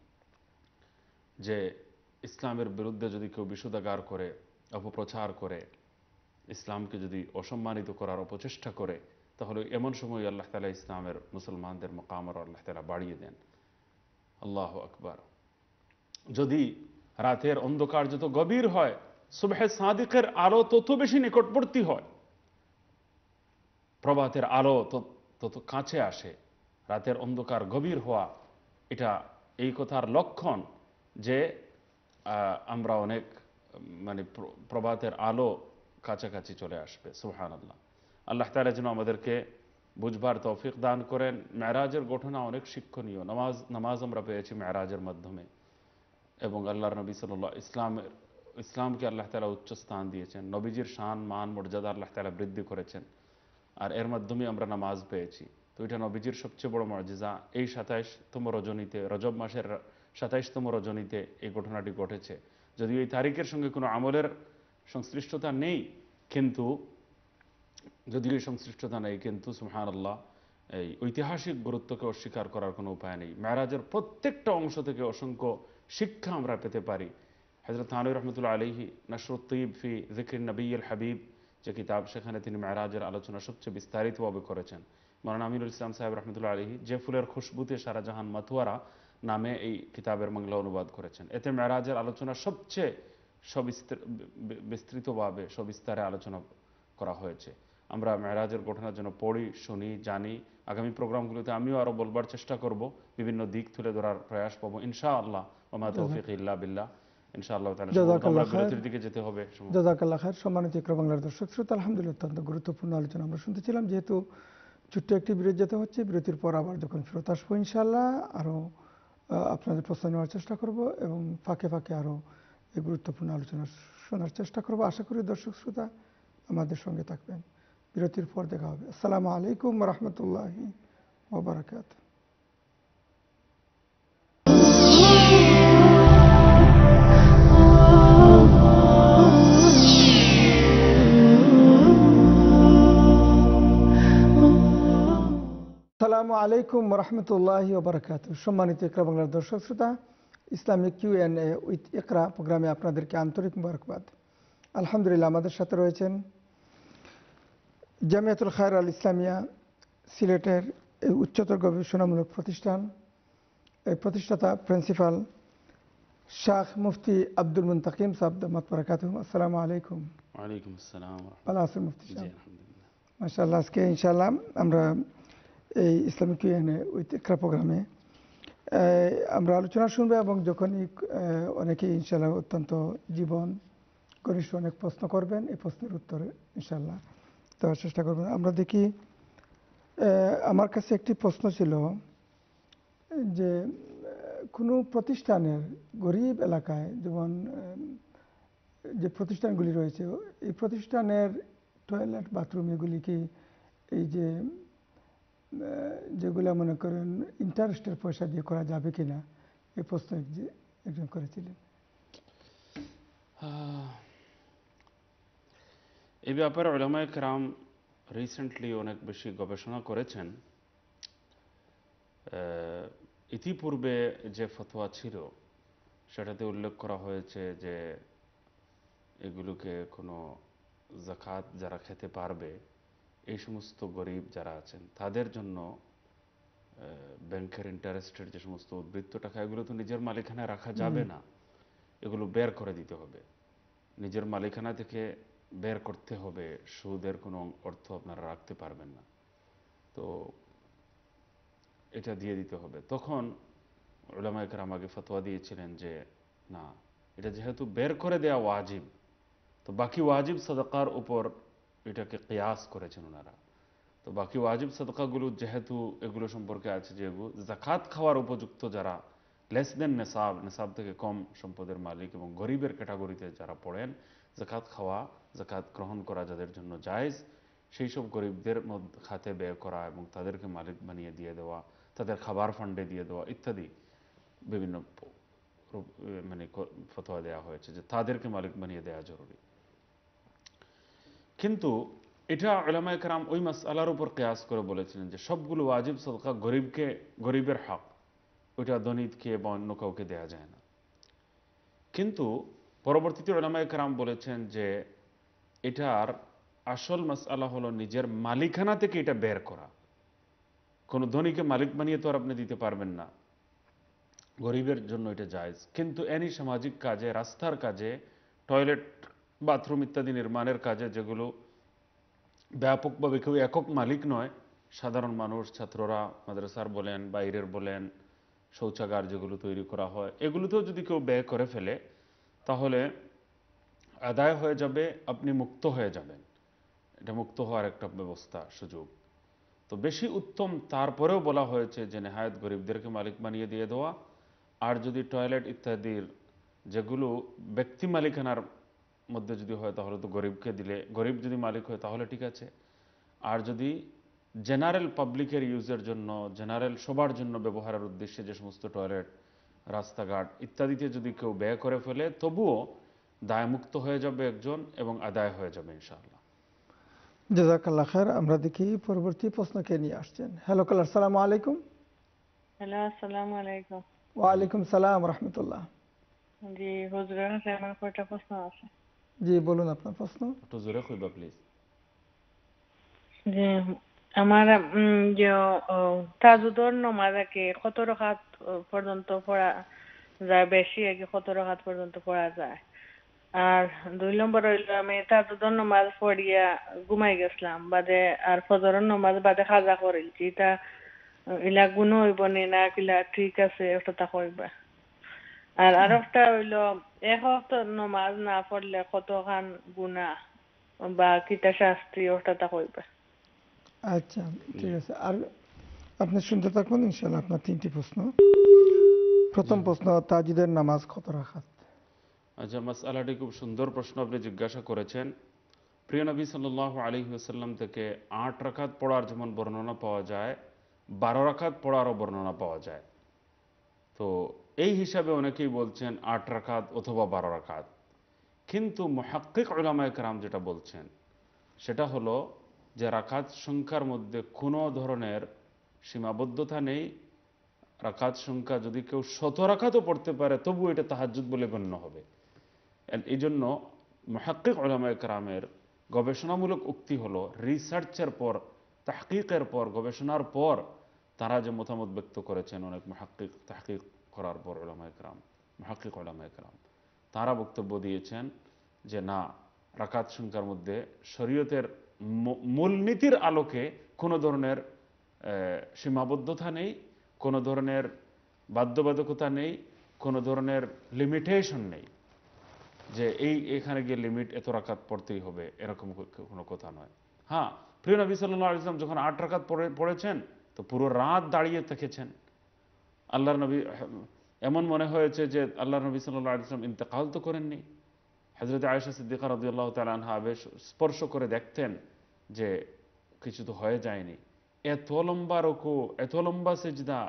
যে ইসলামের বিরুদ্ধে যদি কেউ বিশুদ্ধাগার করে, অপপ্রচার করে, ইসলামকে যদি অসম্মানিত করার অপচেষ্টা করে, তাহলে এমন সময় আল্লাহ তাআলা ইসলামের মুসলমানদের মাকাম আল্লাহ তাআলা বাড়িয়ে দেন। আল্লাহু আকবার। যদি রাতের অন্ধকার যত গভীর হয়, সুবহে সাদিকের আলো তত বেশি নিকটবর্তী হয়, প্রভাতের আলো তত কাছে আসে। রাতের অন্ধকার গভীর হওয়া এটা এই কথার লক্ষণ যে আমরা অনেক মানে প্রভাতের আলো কাছাকাছি চলে আসবে। সুবহানাল্লাহ। আল্লাহ তাআলা যেন আমাদেরকে বুঝবার তৌফিক দান করেন। মেরাজের ঘটনা অনেক শিক্ষণীয়। নামাজ আমরা পেয়েছি মেরাজের মাধ্যমে, এবং আল্লাহর নবী সাল্লাল্লাহু ইসলামকে আল্লাহ তাআলা উচ্চ স্থান দিয়েছেন, নবীজির শান মান মর্যাদা আল্লাহ তাআলা বৃদ্ধি করেছেন, আর এর মাধ্যমে আমরা নামাজ পেয়েছি। তো এটা নবীজির সবচেয়ে বড় মুজিজা। এই 27তম রজনীতে, রজব মাসের 27তম রজনীতে এই ঘটনাটি ঘটেছে। যদিও এই তারিখের সঙ্গে কোনো আমলের সংশ্লিষ্টতা নেই, কিন্তু যদিও এই সংশ্লিষ্টতা নেই, কিন্তু সুবহানাল্লাহ, এই ঐতিহাসিক গুরুত্বকে অস্বীকার করার কোনো উপায় নেই। মেরাজের প্রত্যেকটা অংশ থেকে অসংখ্য শিক্ষা আমরা পেতে পারি। হযরত থানভী রহমতুল্লাহ আলাইহি নাশরুত তয়্যিব ফি যিকরিন নবিয়্যিল হাবিব যে কিতাব, সেখানে তিনি মেরাজের আলোচনা সবচেয়ে বিস্তারিতভাবে করেছেন। মাওলানা আমিনুল ইসলাম সাহেব রহমতুল্লাহ আলাইহি যে ফুলের খুশবুতে সারা জাহান মাতোয়ারা নামে এই কিতাবের বাংলা অনুবাদ করেছেন। এতে মেরাজের আলোচনা সবচেয়ে বিস্তৃতভাবে সবিস্তারে আলোচনা করা হয়েছে। আমরা মেরাজের ঘটনার জন্য পড়ি, শুনি, জানি। আগামী প্রোগ্রামগুলোতে আমিও আরো বলবার চেষ্টা করব, বিভিন্ন দিক তুলে ধরার প্রয়াস পাবো ইনশাআল্লাহ। ওয়া মা তৌফিক ইল্লা বিল্লাহ। ইনশাআল্লাহ তাআলা আমরা বিরতির দিকে যেতে হবে।
জাযাকাল্লাহ খায়ের। সম্মানিত ইকরা বাংলার দর্শক শ্রোতা, আলহামদুলিল্লাহ অত্যন্ত গুরুত্বপূর্ণ আলোচনা আমরা শুনতেছিলাম। যেহেতু ছোট্ট একটি বিরতি যেতে হচ্ছে, বিরতির পর আবার যখন ফেরত আসবো ইনশাআল্লাহ আরো আপনাদের প্রশ্ন নেওয়ার চেষ্টা করব এবং ফাঁকে ফাঁকে আরো এই গুরুত্বপূর্ণ আলোচনা শোনার চেষ্টা করব। আশা করি দর্শক শ্রোতা আমাদের সঙ্গে থাকবেন। বিরতির পর দেখা হবে। আসসালামু আলাইকুম ওয়া রাহমাতুল্লাহি ওয়া বারাকাতুহু। আসসালামু আলাইকুম ওয়া রাহমাতুল্লাহি ওয়া বারাকাতুহু। সম্মানিত ইকরা বাংলার দর্শক শ্রোতা, ইসলামিক কিউএনএ উইথ ইকরা প্রোগ্রামে আপনাদেরকে আন্তরিক মোবারকবাদ। আলহামদুলিল্লাহ আমাদের সাথে রয়েছেন জামিয়াতুল খায়র আল ইসলামিয়া সিলেটের এই উচ্চতর গবেষণামূলক প্রতিষ্ঠান, এই প্রতিষ্ঠাতা প্রিন্সিপাল শাহ মুফতি আব্দুল মুন্তাকিম সাহেব দামাত বারাকাতুহু। আসসালামু আলাইকুম।
ওয়া আলাইকুম আসসালাম।
ভালো আছেন মুফতি সাহেব? মাশাআল্লাহ। আজকে ইনশাআল্লাহ আমরা এই ইসলামিক কিউএনএ উইথ ইকরা প্রোগ্রামে আমরা আলোচনা শুনবো, এবং যখনই অনেকেই ইনশাআল্লাহ অত্যন্ত জীবন ঘনিষ্ঠ অনেক প্রশ্ন করবেন, এই প্রশ্নের উত্তর ইনশাআল্লাহ দেওয়ার চেষ্টা করবেন। আমরা দেখি আমার কাছে একটি প্রশ্ন ছিল যে কোনো প্রতিষ্ঠানের গরিব এলাকায়, যেমন যে প্রতিষ্ঠানগুলি রয়েছে, এই প্রতিষ্ঠানের টয়লেট বাথরুম এগুলি কি এই যে যেগুলো মনে করেন ইন্টারেস্টের পয়সা দিয়ে করা যাবে কিনা, এই প্রশ্ন একজন করেছিলেন।
এই ব্যাপারে উলামায়ে কেরাম রিসেন্টলি অনেক বেশি গবেষণা করেছেন। ইতিপূর্বে যে ফতোয়া ছিল সেটাতে উল্লেখ করা হয়েছে যে এগুলোকে কোনো যাকাত যারা খেতে পারবে, এই সমস্ত গরিব যারা আছেন তাদের জন্য ব্যাংকের ইন্টারেস্টের যে সমস্ত উদ্বৃত্ত টাকা, এগুলো তো নিজের মালিকানায় রাখা যাবে না, এগুলো বের করে দিতে হবে। নিজের মালিকানা থেকে বের করতে হবে, সুদের কোনো অর্থ আপনারা রাখতে পারবেন না, তো এটা দিয়ে দিতে হবে। তখন উলামায়ে কেরাম আগে ফতোয়া দিয়েছিলেন যে না, এটা যেহেতু বের করে দেওয়া ওয়াজিব, তো বাকি ওয়াজিব সাদাকার উপর এটাকে কিয়াস করেছেন ওনারা। তো বাকি ওয়াজিব সাদাকাগুলো যেহেতু এগুলো সম্পর্কে আছে যে যাকাত খাওয়ার উপযুক্ত, যারা লেস দেন নেসাব, নেসাব থেকে কম সম্পদের মালিক এবং গরিবের ক্যাটাগরিতে যারা পড়েন, যাকাত খাওয়া, যাকাত গ্রহণ করা যাদের জন্য জায়েজ, সেই সব গরিবদের খাতে ব্যয় করা এবং তাদেরকে মালিক বানিয়ে দিয়ে দেওয়া, তাদের খাবার ফান্ডে দিয়ে দেওয়া ইত্যাদি বিভিন্ন মানে ফতোয়া দেওয়া হয়েছে যে তাদেরকে মালিক বানিয়ে দেওয়া জরুরি। কিন্তু এটা উলামায়ে কেরাম ওই মাসআলার উপর কিয়াস করে বলেছিলেন যে সবগুলো ওয়াজিব সাদকা গরিবের হক, ওইটা ধনীকে বা অন্য কাউকে দেওয়া যায় না। কিন্তু পরবর্তীতে উলামায়ে কেরাম বলেছেন যে এটার আসল মাসআলা হলো নিজের মালিকানা থেকে এটা বের করা। কোনো ধনীকে মালিক বানিয়ে তো আর আপনি দিতে পারবেন না, গরিবের জন্য এটা জায়েজ। কিন্তু এনি সামাজিক কাজে, রাস্তার কাজে, টয়লেট বাথরুম ইত্যাদি নির্মাণের কাজে, যেগুলো ব্যাপকভাবে কেউ একক মালিক নয়, সাধারণ মানুষ, ছাত্ররা, মাদ্রাসার বলেন, বাইরের বলেন, শৌচাগার যেগুলো তৈরি করা হয়, এগুলোতেও যদি কেউ ব্যয় করে ফেলে তাহলে আদায় হয়ে যাবে, আপনি মুক্ত হয়ে যাবেন। এটা মুক্ত হওয়ার একটা ব্যবস্থা, সুযোগ। তো বেশি উত্তম তারপরেও বলা হয়েছে যে নেহায়েত গরিবদেরকে মালিক বানিয়ে দিয়ে দেওয়া। আর যদি টয়লেট ইত্যাদির যেগুলো ব্যক্তি মালিকানার মধ্যে যদি হয় তাহলে তো গরিবকে দিলে, গরিব যদি মালিক হয় তাহলে ঠিক আছে। আর যদি জেনারেল পাবলিকের ইউজের জন্য, জেনারেল সবার জন্য ব্যবহারের উদ্দেশ্যে যে সমস্ত টয়লেট, রাস্তাঘাট ইত্যাদিতে যদি কেউ ব্যয় করে ফেলে, তবুও দায়মুক্ত হয়ে যাবে একজন এবং আদায় হয়ে যাবে ইনশাআল্লাহ।
জাযাকাল্লাহ খায়ের। আমরা দেখি পরবর্তী প্রশ্নকে নিয়ে আসছেন। হ্যালো কলার, আসসালামু আলাইকুম।
হ্যালো, আসসালামু আলাইকুম।
ওয়ালাইকুম সালাম রহমতুল্লাহ।
জি হুজুরের কাছে আমার কয়টা প্রশ্ন আছে।
জি বলুন আপনার প্রশ্ন।
একটু জোরে কইবা প্লিজ।
জি আমার যে তাজুদর নামাজকে কত রাকাত পর্যন্ত পড়া যায়, বেশি আগে কত রাকাত পর্যন্ত পড়া যায়? আর 2 নম্বর হইল আমি তাজুদর নামাজ পড়িয়া ঘুমাই গেছিলাম বাদে, আর ফজরের নামাজ বাদে খাজা করেছি, তা ইলা গুণ হইব না কিলা ঠিক আছে ওটা তা কইবা। আর আরেকটা হইলো এক ওয়াক্ত নামাজ না পড়লে কতখান গুনাহ বা কিতা শাস্তি ওটা তা কইবা।
আচ্ছা ঠিক আছে, আর আপনি শুনতে থাকুন ইনশাআল্লাহ। আপনার 3টি প্রশ্ন। প্রথম প্রশ্ন, তাহাজ্জুদের নামাজ কত রাকাত?
আচ্ছা, মাসআলাটি খুব সুন্দর প্রশ্ন আপনি জিজ্ঞাসা করেছেন। প্রিয় নবী সাল্লাল্লাহু আলাইহি ওয়াসাল্লাম থেকে 8 রাকাত পড়ার যেমন বর্ণনা পাওয়া যায়, 12 রাকাত পড়ারও বর্ণনা পাওয়া যায়। তো এই হিসাবে অনেকেই বলছেন 8 রাকাত অথবা 12 রাকাত। কিন্তু মুহাক্কিক উলামায়ে কেরাম যেটা বলছেন সেটা হলো যে রাকাত সংখ্যার মধ্যে কোনো ধরনের সীমাবদ্ধতা নেই। রাকাত সংখ্যা যদি কেউ 100 রাকাতও পড়তে পারে তবু এটা তাহাজ্জুদ বলে গণ্য হবে। এই জন্য মুহাক্কিক উলামায়ে কেরামের গবেষণামূলক উক্তি হলো, রিসার্চের পর, তাহকিকের পর, গবেষণার পর তারা যে মতামত ব্যক্ত করেছেন, অনেক মুহাক্কিক তাহকিক করার পর উলামায়ে কেরাম, মুহাক্কিক উলামায়ে কেরাম তারা বক্তব্য দিয়েছেন যে না, রাকাত সংখ্যার মধ্যে শরীয়তের মূলনীতির আলোকে কোনো ধরনের সীমাবদ্ধতা নেই, কোনো ধরনের বাধ্যবাধকতা নেই, কোনো ধরনের লিমিটেশন নেই যে এখানে গিয়ে লিমিট এত রাকাত পড়তেই হবে, এরকম কোনো কথা নয়। হ্যাঁ, প্রিয় নবী সাল্লাল্লাহু আলাইহি ওয়াসাল্লাম যখন 8 রাকাত পড়েছেন তো পুরো রাত দাঁড়িয়ে থেকেছেন। আল্লাহর নবী, এমন মনে হয়েছে যে আল্লাহর নবী সাল্লাল্লাহু আলাইহি ওয়াসাল্লাম ইন্তেকাল তো করেননি। হযরত আয়েশা সিদ্দিকা রাদিয়াল্লাহু তাআলা আনহা বেশ স্পর্শ করে দেখতেন যে কিছু তো হয়ে যায়নি। এত লম্বা রুকু, এত লম্বা সিজদা,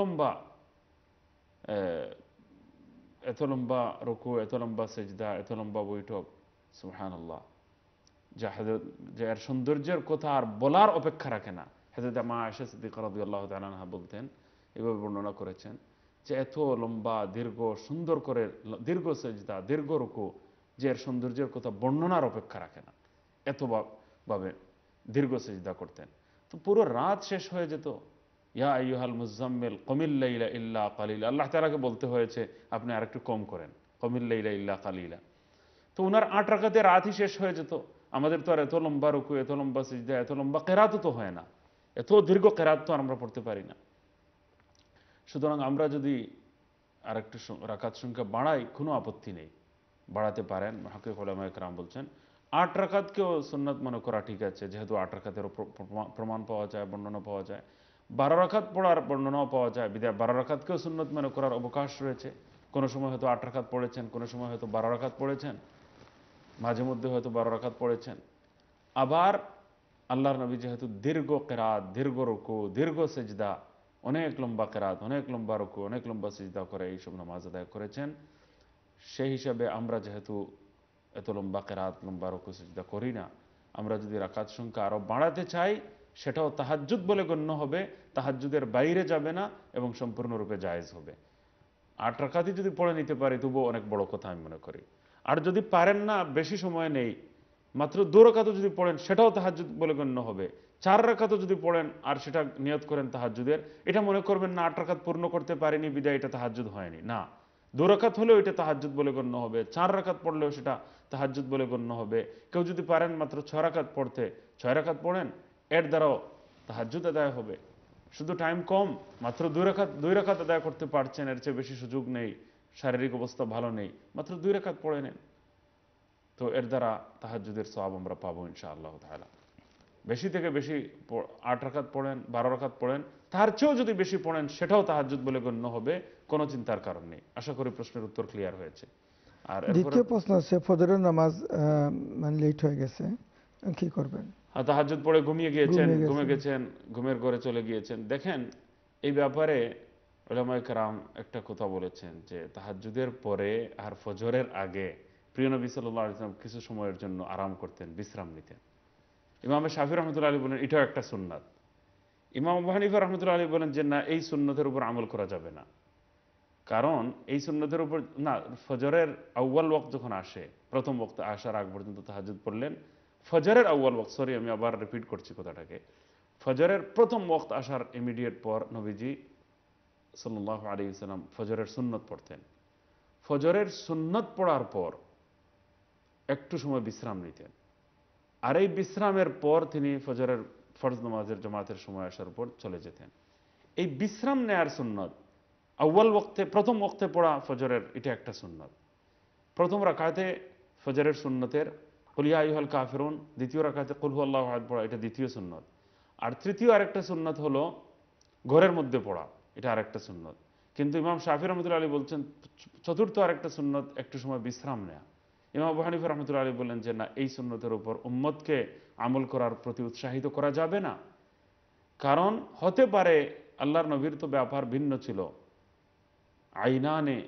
এত লম্বা রুকু, এত লম্বা সিজদা, এত লম্বা বৈঠক, সুবহানাল্লাহ, যে এর সৌন্দর্যের কথা আর বলার অপেক্ষা রাখে না। হযরত মা আয়েশা সিদ্দিকা রাদিয়াল্লাহু তাআলা আনহা বলতেন, এভাবে বর্ণনা করেছেন যে এত লম্বা দীর্ঘ সুন্দর করে দীর্ঘ সিজদা, দীর্ঘ রুকু, যে এর সৌন্দর্যের কথা বর্ণনার অপেক্ষা রাখে না, এত ভাবে দীর্ঘ সিজদা করতেন। তো পুরো রাত শেষ হয়ে যেত। ইয়া আইয়ুহাল মুজাম্মিল কুমিল লাইলা ইল্লা কালিলা, আল্লাহ তাআলাকে বলতে হয়েছে আপনি আরেকটু কম করেন, কুমিল লাইলা ইল্লা কালিলা। তো ওনার 8 রাকাতে রাতই শেষ হয়ে যেত। আমাদের তো আর এত লম্বা রুকু, এত লম্বা সিজদা, এত লম্বা কেরাতও তো হয় না, এত দীর্ঘ কেরাত তো আমরা পড়তে পারি না। সুতরাং আমরা যদি আরেকটু রাকাত সংখ্যা বাড়াই কোনো আপত্তি নেই, বাড়াতে পারেন। মুহাক্কিক উলামায়ে কেরাম বলছেন 8 রাকাতকেও সুন্নাত মনে করা ঠিক আছে, যেহেতু 8 রাকাতেরও প্রমাণ পাওয়া যায়, বর্ণনা পাওয়া যায়। 12 রাকাত পড়ার বর্ণনাও পাওয়া যায়, বিধায় 12 রাকাতকেও সুন্নাত মনে করার অবকাশ রয়েছে। কোনো সময় হয়তো 8 রাকাত পড়েছেন, কোনো সময় হয়তো 12 রাকাত পড়েছেন, মাঝে মধ্যে হয়তো 12 রাকাত পড়েছেন। আবার আল্লাহর নবী যেহেতু দীর্ঘ কেরাত, দীর্ঘ রুকু, দীর্ঘ সিজদা অনেক লম্বা কেরাত, অনেক লম্বা রুকু, অনেক লম্বা সিজদা করে এইসব নামাজ আদায় করেছেন। সেই হিসাবে আমরা যেহেতু এত লম্বা কেরাত, লম্বা রুকু সিজদা করি না, আমরা যদি রাকাত সংখ্যা আরো বাড়াতে চাই সেটাও তাহাজ্জুদ বলে গণ্য হবে, তাহাজ্জুদের বাইরে যাবে না এবং সম্পূর্ণরূপে জায়েজ হবে। 8 রাকাতই যদি পড়ে নিতে পারি তবুও অনেক বড় কথা আমি মনে করি। আর যদি পারেন না, বেশি সময় নেই, মাত্র 2 রাকাতও যদি পড়েন সেটাও তাহাজ্জুদ বলে গণ্য হবে। 4 রাকাতও যদি পড়েন আর সেটা নিয়ত করেন তাহাজ্জুদের, এটা মনে করবেন না 8 রাকাত পূর্ণ করতে পারেনি বিদায় এটা তাহাজ্জুদ হয়নি, না, 2 রাকাত হলেও এটা তাহাজ্জুদ বলে গণ্য হবে, 4 রাকাত পড়লেও সেটা তাহাজ্জুদ বলে গণ্য হবে। কেউ যদি পারেন মাত্র 6 রাকাত পড়তে, 6 রাকাত পড়েন, এর দ্বারাও তাহাজ্জুদ আদায় হবে। শুধু টাইম কম, মাত্র 2 রাকাত আদায় করতে পারছেন, এর চেয়ে বেশি সুযোগ নেই, শারীরিক অবস্থা ভালো নেই, মাত্র 2 রাকাত পড়ে নেন, তো এর দ্বারা তাহাজ্জুদের সওয়াব আমরা পাবো ইনশাআল্লাহ তাআলা। বেশি থেকে বেশি 8 রাকাত পড়েন, 12 রাকাত পড়েন, তার চেয়েও যদি বেশি পড়েন সেটাও তাহাজ্জুদ বলে গণ্য হবে, কোনো চিন্তার কারণ নেই। আশা করি প্রশ্নের উত্তর ক্লিয়ার হয়েছে। আর
দ্বিতীয় প্রশ্ন হচ্ছে ফজরের নামাজ মানে লেট হয়ে গেছে, কি করবেন?
তাহাজ্জুদ পড়ে ঘুমিয়ে গেছেন, ঘুমের ঘরে চলে গিয়েছেন। দেখেন, এই ব্যাপারে উলামায়ে কেরাম একটা কথা বলেছেন যে তাহাজ্জুদের পরে আর ফজরের আগে প্রিয় নবী সাল্লাল্লাহু আলাইহি ওয়াসাল্লাম কিছু সময়ের জন্য আরাম করতেন, বিশ্রাম নিতেন। ইমাম শাফি রাহমাতুল্লাহি আলাইহি বলেন এটাও একটা সুন্নাত। ইমাম আবু হানিফা রাহমাতুল্লাহি আলাইহি বলেন যে না, এই সুন্নতের উপর আমল করা যাবে না, কারণ এই সুন্নতের উপর না, ফজরের আউয়াল ওয়াক্ত যখন আসে, প্রথম ওয়াক্ত আসার আগ পর্যন্ত তাহাজ্জুদ পড়লেন, ফজরের আউয়াল ওয়াক্ত, সরি আমি আবার রিপিট করছি কথাটাকে, ফজরের প্রথম ওয়াক্ত আসার ইমিডিয়েট পর নবীজি সাল্লাল্লাহু আলাইহি ওয়াসাল্লাম ফজরের সুন্নত পড়তেন। ফজরের সুন্নত পড়ার পর একটু সময় বিশ্রাম নিতেন, আর এই বিশ্রামের পর তিনি ফজরের ফরজ নামাজের জামাতের সময় আসার পর চলে যেতেন। এই বিশ্রাম নেয়ার সুন্নত আউয়াল ওয়াক্তে, প্রথম ওয়াক্তে পড়া ফজরের, এটা একটা সুন্নত। প্রথম রাকাতে ফজরের সুন্নতের কুল ইয়া আইয়ুহাল কাফিরুন, দ্বিতীয় রাকাতে কুল হুয়াল্লাহু আহাদ পড়া, এটা দ্বিতীয় সুন্নত। আর তৃতীয় আরেকটা সুন্নত হলো ঘরের মধ্যে পড়া, এটা আরেকটা সুন্নত। কিন্তু ইমাম শাফি রহমতুল্লাহ আলী বলছেন চতুর্থ আরেকটা সুন্নত একটু সময় বিশ্রাম নেয়া। ইমাম আবু হানিফা রহমতুল্লাহ আলী বললেন যে না, এই সুন্নতের উপর উম্মতকে আমল করার প্রতি উৎসাহিত করা যাবে না, কারণ হতে পারে আল্লাহর নবীর তো ব্যাপার ভিন্ন ছিল, আইনানে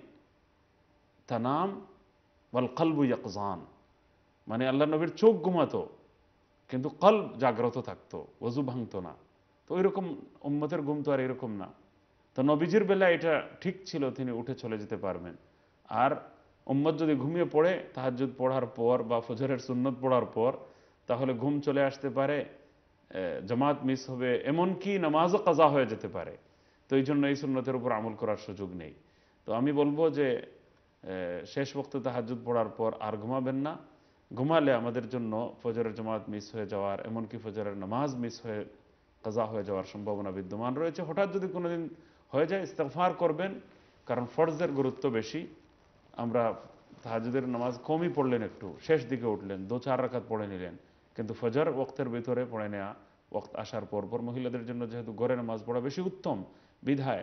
তানাম ওয়াল কলবু ইয়াকজান, মানে আল্লাহ নবীর চোখ ঘুমাতো কিন্তু কলব জাগ্রত থাকতো, ওযু ভাঙতো না। তো ওইরকম উম্মতের ঘুম তো আর এরকম না। তো নবীজির বেলা এটা ঠিক ছিল, তিনি উঠে চলে যেতে পারবেন। আর উম্মত যদি ঘুমিয়ে পড়ে তাহাজ্জুদ পড়ার পর বা ফজরের সুন্নত পড়ার পর, তাহলে ঘুম চলে আসতে পারে, জামাত মিস হবে, এমনকি নামাজও কাজা হয়ে যেতে পারে। তো এই জন্য এই সুন্নতের উপর আমল করার সুযোগ নেই। তো আমি বলবো যে শেষ ওয়াক্তে তাহাজ্জুদ পড়ার পর আর ঘুমাবেন না। ঘুমালে আমাদের জন্য ফজরের জামাত মিস হয়ে যাওয়ার, এমনকি ফজরের নামাজ মিস হয়ে কাজা হয়ে যাওয়ার সম্ভাবনা বিদ্যমান রয়েছে। হঠাৎ যদি কোনোদিন হয়ে যায় ইস্তেগফার করবেন, কারণ ফরজের গুরুত্ব বেশি। আমরা তাহাজ্জুদের নামাজ কমই পড়লেন, একটু শেষ দিকে উঠলেন, 2-4 রাকাত পড়ে নিলেন, কিন্তু ফজর ওয়াক্তের ভিতরে পড়ে নেওয়া, ওয়াক্ত আসার পর পর মহিলাদের জন্য যেহেতু ঘরে নামাজ পড়া বেশি উত্তম, বিধায়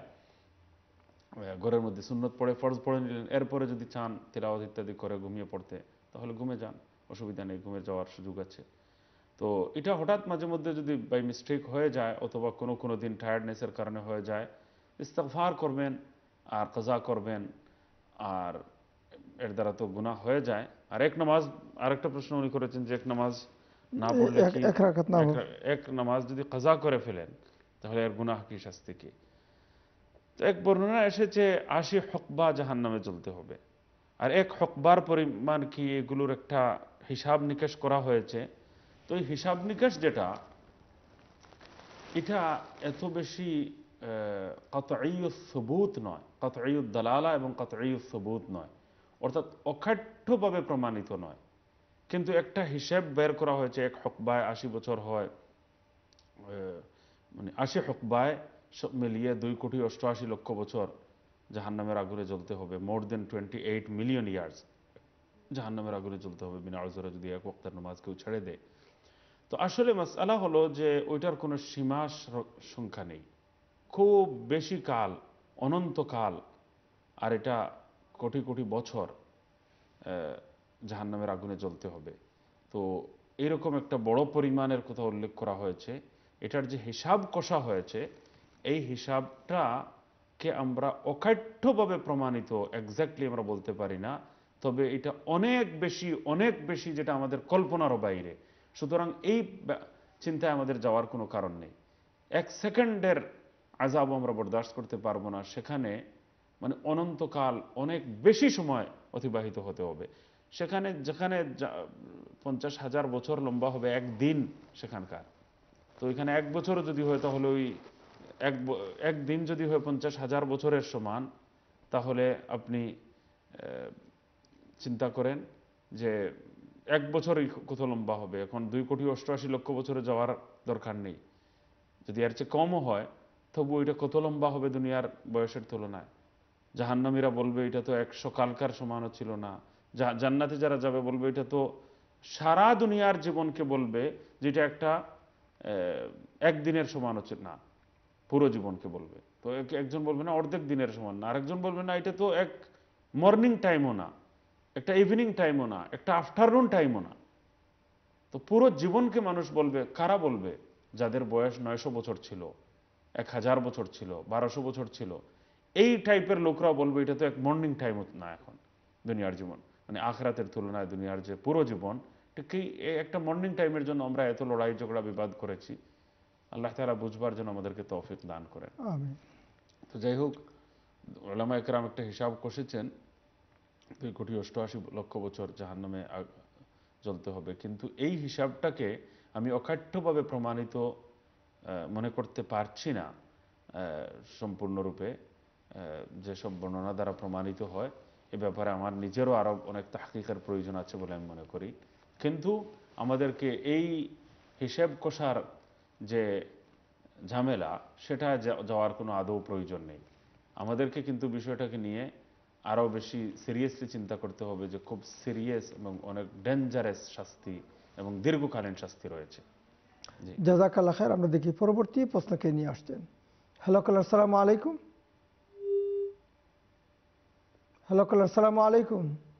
ঘরের মধ্যে সুন্নত পড়ে ফরজ পড়ে নিলেন, এরপরে যদি চান তিলাওয়াত ইত্যাদি করে ঘুমিয়ে পড়তে, তাহলে ঘুমে যান, অসুবিধা নেই, ঘুমে যাওয়ার সুযোগ আছে। তো এটা হঠাৎ মাঝে মধ্যে যদি বাই মিস্টেক হয়ে যায়, অথবা কোনো দিন টায়ার্ডনেসের কারণে হয়ে যায়, ইস্তেগফার করবেন আর কাজা করবেন, আর এর দ্বারা তো গুনাহ হয়ে যায়। আর এক নামাজ, আরেকটা প্রশ্ন উনি করেছেন যে এক নামাজ না পড়লে কি, এক নামাজ যদি কাজা করে ফেলেন তাহলে এর গুনাহ কি, শাস্তি কি? তো এক বর্ণনা এসেছে 80 হকবা জাহান্নামে জ্বলতে হবে। আর এক হকবার পরিমাণ কি, এগুলোর একটা হিসাব নিকেশ করা হয়েছে। তো এই হিসাব নিকেশ যেটা, এটা এত বেশি কাতঈয়ুস সুবুত নয়, কাতঈয়ুদ দালালা এবং কাতঈয়ুস সুবুত নয়, অর্থাৎ অখাট্যভাবে প্রমাণিত নয়। কিন্তু একটা হিসাব বের করা হয়েছে, এক হকবায় 80 বছর হয়, মানে 80 হকবায় সব মিলিয়ে 2,88,00,000 বছর জাহান্নামের আগুনে জ্বলতে হবে। মোর দেন 28 মিলিয়ন ইয়ার্স জাহান্নামের আগুনে জ্বলতে হবে বিনা উযরে, যদি এক ওয়াক্তের নামাজ কেউ ছেড়ে দেয়। তো আসলে মাসআলা হলো যে ওইটার কোনো সীমা সংখ্যা নেই, খুব বেশি কাল, অনন্তকাল, আর এটা কোটি কোটি বছর জাহান্নামের আগুনে জ্বলতে হবে। তো এরকম একটা বড় পরিমাণের কথা উল্লেখ করা হয়েছে। এটার যে হিসাব কষা হয়েছে, এই হিসাবটাকে আমরা অকাঠ্যভাবে প্রমাণিত এক্স্যাক্টলি আমরা বলতে পারি না, তবে এটা অনেক বেশি যেটা আমাদের কল্পনারও বাইরে। সুতরাং এই চিন্তায় আমাদের যাওয়ার কোনো কারণ নেই। 1 সেকেন্ডের আযাব আমরা বরদাস্ত করতে পারবো না, সেখানে মানে অনন্তকাল অনেক বেশি সময় অতিবাহিত হতে হবে সেখানে। যেখানে 50,000 বছর লম্বা হবে একদিন সেখানকার, তো এখানে 1 বছরও যদি হয় তাহলে ওই একদিন যদি হয় 50,000 বছরের সমান, তাহলে আপনি চিন্তা করেন যে 1 বছরই কত লম্বা হবে। এখন 2,88,00,000 বছরে যাওয়ার দরকার নেই, যদি এর চেয়ে কমও হয় তবু এটা কত লম্বা হবে দুনিয়ার বয়সের তুলনায়। জাহান্নামীরা বলবে এটা তো 100 কালকার সমানও ছিল না, জান্নাতে যারা যাবে বলবে এটা তো সারা দুনিয়ার জীবনকে বলবে যেটা একটা একদিনের সমান হচ্ছে না, পুরো জীবনকে বলবে। তো একজন বলবে না অর্ধেক দিনের সমান না, আরেকজন বলবে না এটা তো এক মর্নিং টাইমও না, একটা ইভিনিং টাইমও না, একটা আফটারনুন টাইমও না। তো পুরো জীবনকে মানুষ বলবে। কারা বলবে? যাদের বয়স 900 বছর ছিল, 1000 বছর ছিল, 1200 বছর ছিল, এই টাইপের লোকরা বলবে এটা তো এক মর্নিং টাইম না এখন দুনিয়ার জীবন, মানে আখিরাতের তুলনায় দুনিয়ার যে পুরো জীবন ঠিক একটা মর্নিং টাইমের জন্য আমরা এত লড়াই ঝগড়া বিবাদ করেছি। আল্লাহ তাআলা বুঝবার জন্য আমাদেরকে তৌফিক দান করেন। তো যাই হোক, উলামায়ে কেরাম একটা হিসাব কষেছেন 2,88,00,000 বছর জাহান্নামে জ্বলতে হবে, কিন্তু এই হিসাবটাকে আমি অকাঠ্যভাবে প্রমাণিত মনে করতে পারছি না সম্পূর্ণরূপে। যেসব বর্ণনা দ্বারা প্রমাণিত হয় এ ব্যাপারে আমার নিজেরও আরও অনেক তাহকিকের প্রয়োজন আছে বলে আমি মনে করি। কিন্তু আমাদেরকে এই হিসেব কষার যে ঝামেলা, সেটা যাওয়ার কোনো আদৌ প্রয়োজন নেই। আমাদেরকে কিন্তু বিষয়টাকে নিয়ে আরও বেশি সিরিয়াসলি চিন্তা করতে হবে যে খুব সিরিয়াস এবং অনেক ডেঞ্জারাস শাস্তি এবং দীর্ঘকালীন শাস্তি রয়েছে।
জাযাকাল্লাহ খায়ের। আমরা দেখি পরবর্তী প্রশ্নকে নিয়ে আসছেন। হ্যালো কলার, আসসালামু আলাইকুম। হ্যালো কলার, আসসালামু আলাইকুম।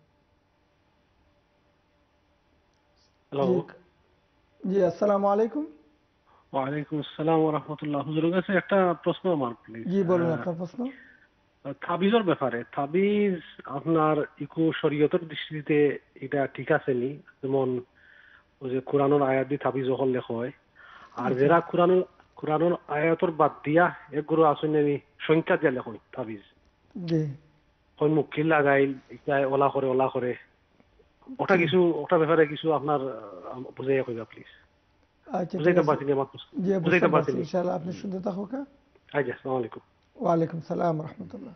হ্যালো,
জি আসসালামু আলাইকুম।
ওয়ালাইকুম আসসালাম ওয়া রাহমাতুল্লাহ। হুজুরের কাছে একটা প্রশ্ন আমার প্লিজ।
জি বলুন আপনার প্রশ্ন।
তাবিজের ব্যাপারে, তাবিজ আপনার ইকো শরীয়তের দৃষ্টিতে এটা ঠিক আছে নি? যেমন ওই যে কোরআনের আয়াত দিয়ে তাবিজ যখন লেখা হয়, আর যারা কোরআনের আয়াতর বাদ দিয়া এগুলো আসলে সংখ্যা দিয়ে লেখা তাবিজ,
জি
কোন মুকিল লাগাইল এটা ওলা করে ওটা ব্যাপারে কিছু আপনার বুঝাইয়া কইবা প্লিজ।
আচ্ছা,
বুঝাইতে পারছি আমার প্রশ্ন,
জি
বুঝাইতে পারছি
ইনশাআল্লাহ। আপনি শুনতে থাকুক।
আচ্ছা, আসসালামু আলাইকুম।
ওয়ালাইকুম সালাম রাহমাতুল্লাহ।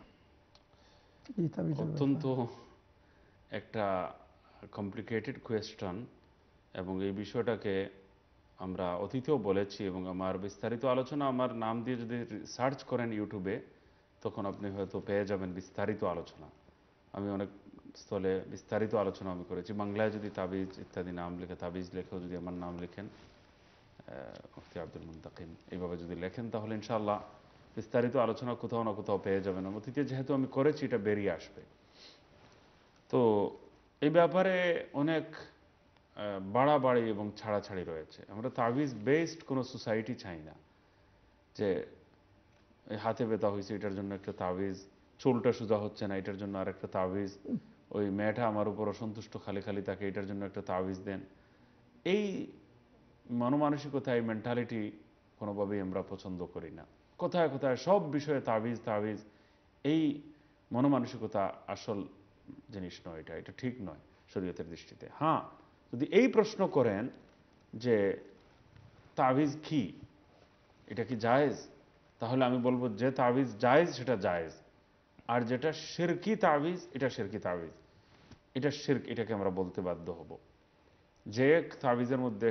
অত্যন্ত একটা কমপ্লিকেটেড কোয়েশ্চন, এবং এই বিষয়টাকে আমরা অতীতেও বলেছি, এবং আমার বিস্তারিত আলোচনা আমার নাম দিয়ে যদি সার্চ করেন ইউটিউবে তখন আপনি হয়তো পেয়ে যাবেন বিস্তারিত আলোচনা। আমি অনেক স্থলে বিস্তারিত আলোচনা আমি করেছি। বাংলায় যদি তাবিজ ইত্যাদি নাম লিখে, তাবিজ লেখেও যদি আমার নাম লিখেন মুফতি আব্দুল মুন্তাকিম এইভাবে যদি লেখেন, তাহলে ইনশাআল্লাহ বিস্তারিত আলোচনা কোথাও না কোথাও পেয়ে যাবেন। অতীতে যেহেতু আমি করেছি এটা বেরিয়ে আসবে। তো এই ব্যাপারে অনেক বাড়াবাড়ি এবং ছাড়াছাড়ি রয়েছে। আমরা তাবিজ বেসড কোনো সোসাইটি চাই না, যে হাতে ব্যথা হয়েছে এটার জন্য একটা তাবিজ, চুলটা সোজা হচ্ছে না এটার জন্য আর একটা তাবিজ, ওই মেয়েটা আমার উপর অসন্তুষ্ট খালি খালি তাকে এটার জন্য একটা তাবিজ দেন। এই মনোমানসিকতা, এই মেন্টালিটি কোনোভাবেই আমরা পছন্দ করি না। কোথায় কোথায় সব বিষয়ে তাবিজ তাবিজ, এই মনোমানসিকতা আসল জিনিস নয়, এটা ঠিক নয় শরীয়তের দৃষ্টিতে। হ্যাঁ, যদি এই প্রশ্ন করেন যে তাবিজ কি, এটা কি জায়েজ, তাহলে আমি বলবো যে তাবিজ জায়েজ সেটা জায়েজ, আর যেটা শিরকি তাবিজ এটা শিরকি তাবিজ, এটা শিরক, এটাকে আমরা বলতে বাধ্য হব। যে তাবিজের মধ্যে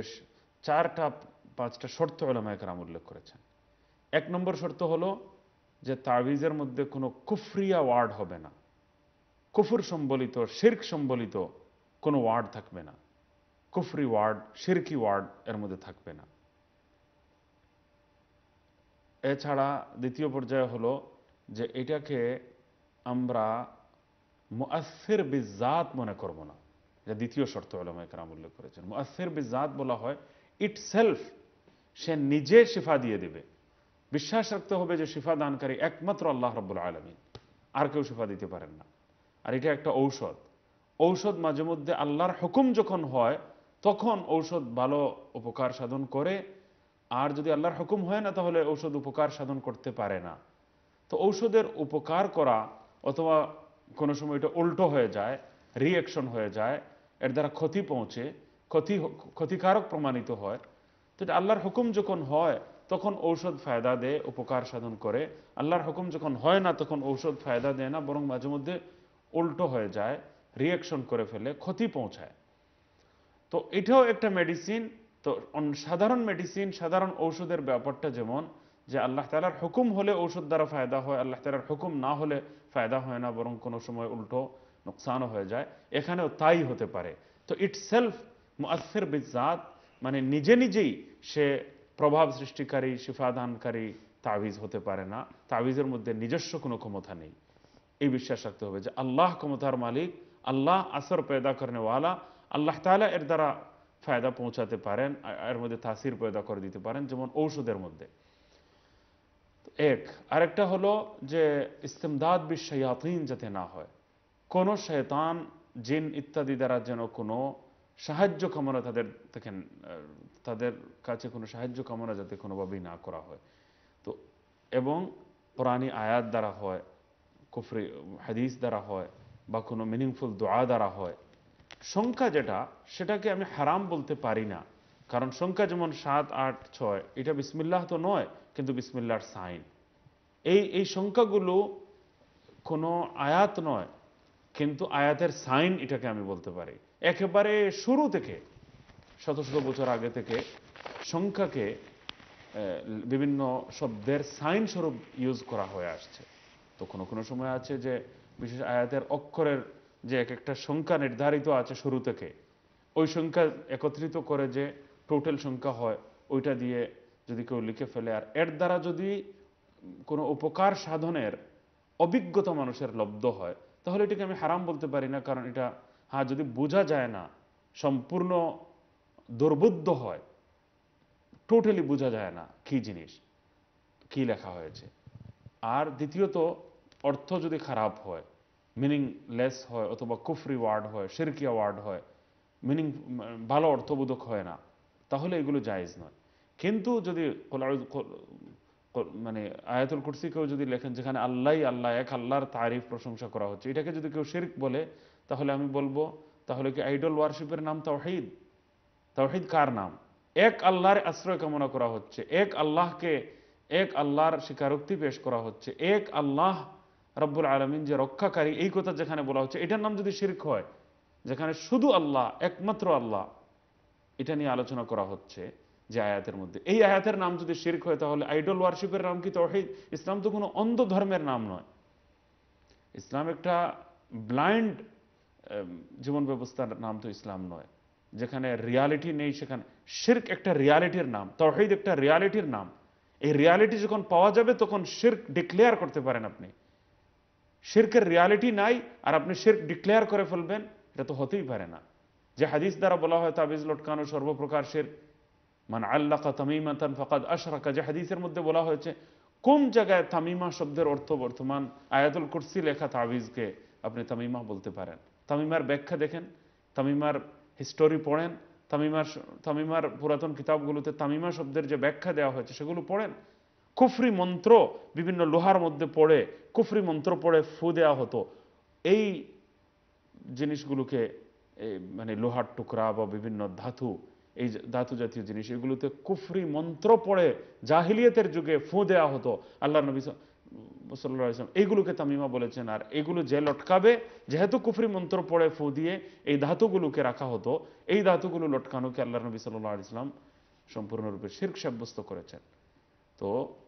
4-5টা শর্ত উলামায়ে কেরাম উল্লেখ করেছেন। 1 নম্বর শর্ত হলো যে তাবিজের মধ্যে কোনো কুফরিয়া ওয়ার্ড হবে না, কুফর সম্বলিত, শিরক সম্বলিত কোনো ওয়ার্ড থাকবে না, কুফরি ওয়ার্ড, শিরকি ওয়ার্ড এর মধ্যে থাকবে না। এছাড়া দ্বিতীয় পর্যায়ে হলো যে এটাকে আমরা মুআসসির বিজাত মনে করব না। এটা দ্বিতীয় শর্ত উলামায়ে কেরাম উল্লেখ করেছেন। মুআসসির বিজাত বলা হয় ইটসেলফ, সে নিজে শিফা দিয়ে দেবে, বিশ্বাস রাখতে হবে যে শিফা দানকারী একমাত্র আল্লাহ রাব্বুল আলামিন, আর কেউ শিফা দিতে পারেন না। আর এটা একটা ঔষধ। ঔষধ মাঝে মধ্যে আল্লাহর হুকুম যখন হয় তখন ঔষধ ভালো উপকার সাধন করে, আর যদি আল্লাহর হুকুম হয় না তাহলে ঔষধ উপকার সাধন করতে পারে না। তো ঔষধের উপকার করা অথবা কোনো সময় এটা উল্টো হয়ে যায়, রিঅ্যাকশন হয়ে যায়, এর দ্বারা ক্ষতি পৌঁছে, ক্ষতিকারক প্রমাণিত হয়। তো এটা আল্লাহর হুকুম যখন হয় তখন ঔষধ ফায়দা দেয়, উপকার সাধন করে। আল্লাহর হুকুম যখন হয় না তখন ঔষধ ফায়দা দেয় না, বরং মাঝে মধ্যে উল্টো হয়ে যায়, রিঅ্যাকশন করে ফেলে, ক্ষতি পৌঁছায়। তো এটাও একটা মেডিসিন। তো সাধারণ মেডিসিন, সাধারণ ঔষধের ব্যাপারটা যেমন যে আল্লাহ তাআলার হুকুম হলে ঔষধ দ্বারা ফায়দা হয়, আল্লাহ তাআলার হুকুম না হলে ফায়দা হয় না, বরং কোনো সময় উল্টো নোকসানও হয়ে যায়, এখানেও তাই হতে পারে। তো ইটসেলফ মুআসসির বিজাত, মানে নিজে নিজেই সে প্রভাব সৃষ্টিকারী, শিফাদানকারী তাবিজ হতে পারে না। তাবিজের মধ্যে নিজস্ব কোনো ক্ষমতা নেই। এই বিশ্বাস রাখতে হবে যে আল্লাহ ক্ষমতার মালিক, আল্লাহ আসর পয়দা করনে ওয়ালা, আল্লাহ তাআলা এর দ্বারা ফায়দা পৌঁছাতে পারেন, এর মধ্যে তাসির পয়দা করে দিতে পারেন, যেমন ঔষধের মধ্যে। এক আরেকটা হলো যে ইস্তেমদাদ বিশ শায়াতিন যাতে না হয়, কোন শয়তান, জিন ইত্যাদি দ্বারা যেন কোনো সাহায্য কামনা তাদের কাছে কোনো সাহায্য কামনা যাতে কোনোভাবেই না করা হয়। তো এবং কোরআনী আয়াত দ্বারা হয়, কুফরি হাদিস দ্বারা হয়, বা কোনো মিনিংফুল দোয়া দ্বারা হয়। সংখ্যা যেটা, সেটাকে আমি হারাম বলতে পারি না, কারণ সংখ্যা যেমন 7, 8, 6 এটা বিসমিল্লাহ তো নয়, কিন্তু বিসমিল্লাহর সাইন। এই সংখ্যাগুলো কোনো আয়াত নয়, কিন্তু আয়াতের সাইন এটাকে আমি বলতে পারি। একেবারে শুরু থেকে, শত শত বছর আগে থেকে সংখ্যাকে বিভিন্ন শব্দের সাইন স্বরূপ ইউজ করা হয়ে আসছে। তো কোনো কোনো সময় আছে যে বিশেষ আয়াতের অক্ষরের যে এক একটা সংখ্যা নির্ধারিত আছে শুরু থেকে, ওই সংখ্যা একত্রিত করে যে টোটাল সংখ্যা হয়, ওইটা দিয়ে যদি কেউ লিখে ফেলে, আর এর দ্বারা যদি কোনো উপকার সাধনের অভিজ্ঞতা মানুষের লব্ধ হয়, তাহলে এটাকে আমি হারাম বলতে পারি না। কারণ এটা, হ্যাঁ, যদি বোঝা যায় না, সম্পূর্ণ দুর্বোধ্য হয়, টোটালি বোঝা যায় না কি জিনিস, কি লেখা হয়েছে। আর দ্বিতীয়ত, অর্থ যদি খারাপ হয়, মিনিংলেস হয়, অথবা কুফরি ওয়ার্ড হয়, শিরকিয়া ওয়ার্ড হয়, ভালো অর্থবোধক হয় না, তাহলে এগুলো জায়েজ নয়। কিন্তু যদি মানে আয়াতুল কুরসি কেউ যদি লেখেন যেখানে আল্লাহ আল্লাহ, এক আল্লাহর তারিফ প্রশংসা করা হচ্ছে, এটাকে যদি কেউ শিরক বলে, তাহলে আমি বলবো তাহলে কি আইডল ওয়ারশিপের নাম তাওহীদ? তাওহীদ কার নাম? এক আল্লাহর আশ্রয় কামনা করা হচ্ছে, এক আল্লাহর স্বীকারোক্তি পেশ করা হচ্ছে, এক আল্লাহ রব্বুল আলামিন যে রক্ষাকারী, এই কথা যেখানে বলা হচ্ছে, এটার নাম যদি শিরক হয়, যেখানে শুধু আল্লাহ, একমাত্র আল্লাহ, এটা নিয়ে আলোচনা করা হচ্ছে যে আয়াতের মধ্যে, এই আয়াতের নাম যদি শিরক হয়, তাহলে আইডল ওয়ারশিপের নাম কি তাওহীদ? ইসলাম তো কোনো অন্ধ ধর্মের নাম নয়। ইসলাম একটা ব্লাইন্ড জীবন ব্যবস্থার নাম তো ইসলাম নয়, যেখানে রিয়ালিটি নেই। সেখানে শিরক একটা রিয়ালিটির নাম, তাওহীদ একটা রিয়ালিটির নাম। এই রিয়ালিটি যখন পাওয়া যাবে তখন শিরক ডিক্লেয়ার করতে পারেন আপনি। শিরকের রিয়ালিটি নাই আর আপনি শিরক ডিক্লেয়ার করে ফেলবেন, এটা তো হতেই পারে না। যে হাদিস দ্বারা বলা হয় তাবিজ লটকানো সর্বপ্রকার শিরক, মান আল্লাকা তামিমাতান ফাকাদ আশরাকা, যে হাদিসের মধ্যে বলা হয়েছে, কোন জায়গায় তামিমা শব্দের অর্থ বর্তমান আয়াতুল কুরসি লেখা তাবিজকে আপনি তামিমা বলতে পারেন? তামিমার ব্যাখ্যা দেখেন, তামিমার হিস্টোরি পড়েন, তামিমার পুরাতন কিতাবগুলোতে তামিমা শব্দের যে ব্যাখ্যা দেওয়া হয়েছে সেগুলো পড়েন। কুফরি মন্ত্র বিভিন্ন লোহার মধ্যে পড়ে, কুফরি মন্ত্র পড়ে ফু দেওয়া হতো। এই জিনিসগুলোকে, মানে লোহার টুকরা বা বিভিন্ন ধাতু, এই ধাতু জাতীয় জিনিস, এগুলোতে কুফরি মন্ত্র পড়ে জাহিলিয়াতের যুগে ফু দেওয়া হতো। আল্লাহ নবী সাল্লাল্লাহু আলাইহি ওয়াসাল্লাম এইগুলোকে তামিমা বলেছেন। আর এগুলো যে লটকাবে, যেহেতু কুফরি মন্ত্র পড়ে ফু দিয়ে এই ধাতুগুলোকে রাখা হতো, এই ধাতুগুলো লটকানোকে আল্লাহ নবী সাল্লাল্লাহু আলাইহি ওয়াসাল্লাম সম্পূর্ণরূপে শিরক সাব্যস্ত করেছেন। তো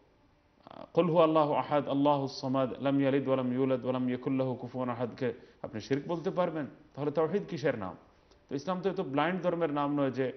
কুল হু আল্লাহু আহাদ আল্লাহুস সামাদ লাম ইয়ালিদ ওয়া লাম ইউলাদ ওয়া লাম ইয়াকুল লাহু কুফুয়ান আহাদকে আপনি শিরক বলতে পারবেন? তাহলে তাওহীদ কিসের নাম? তো ইসলাম তো এত ব্লাইন্ড ধর্মের নাম নয় যে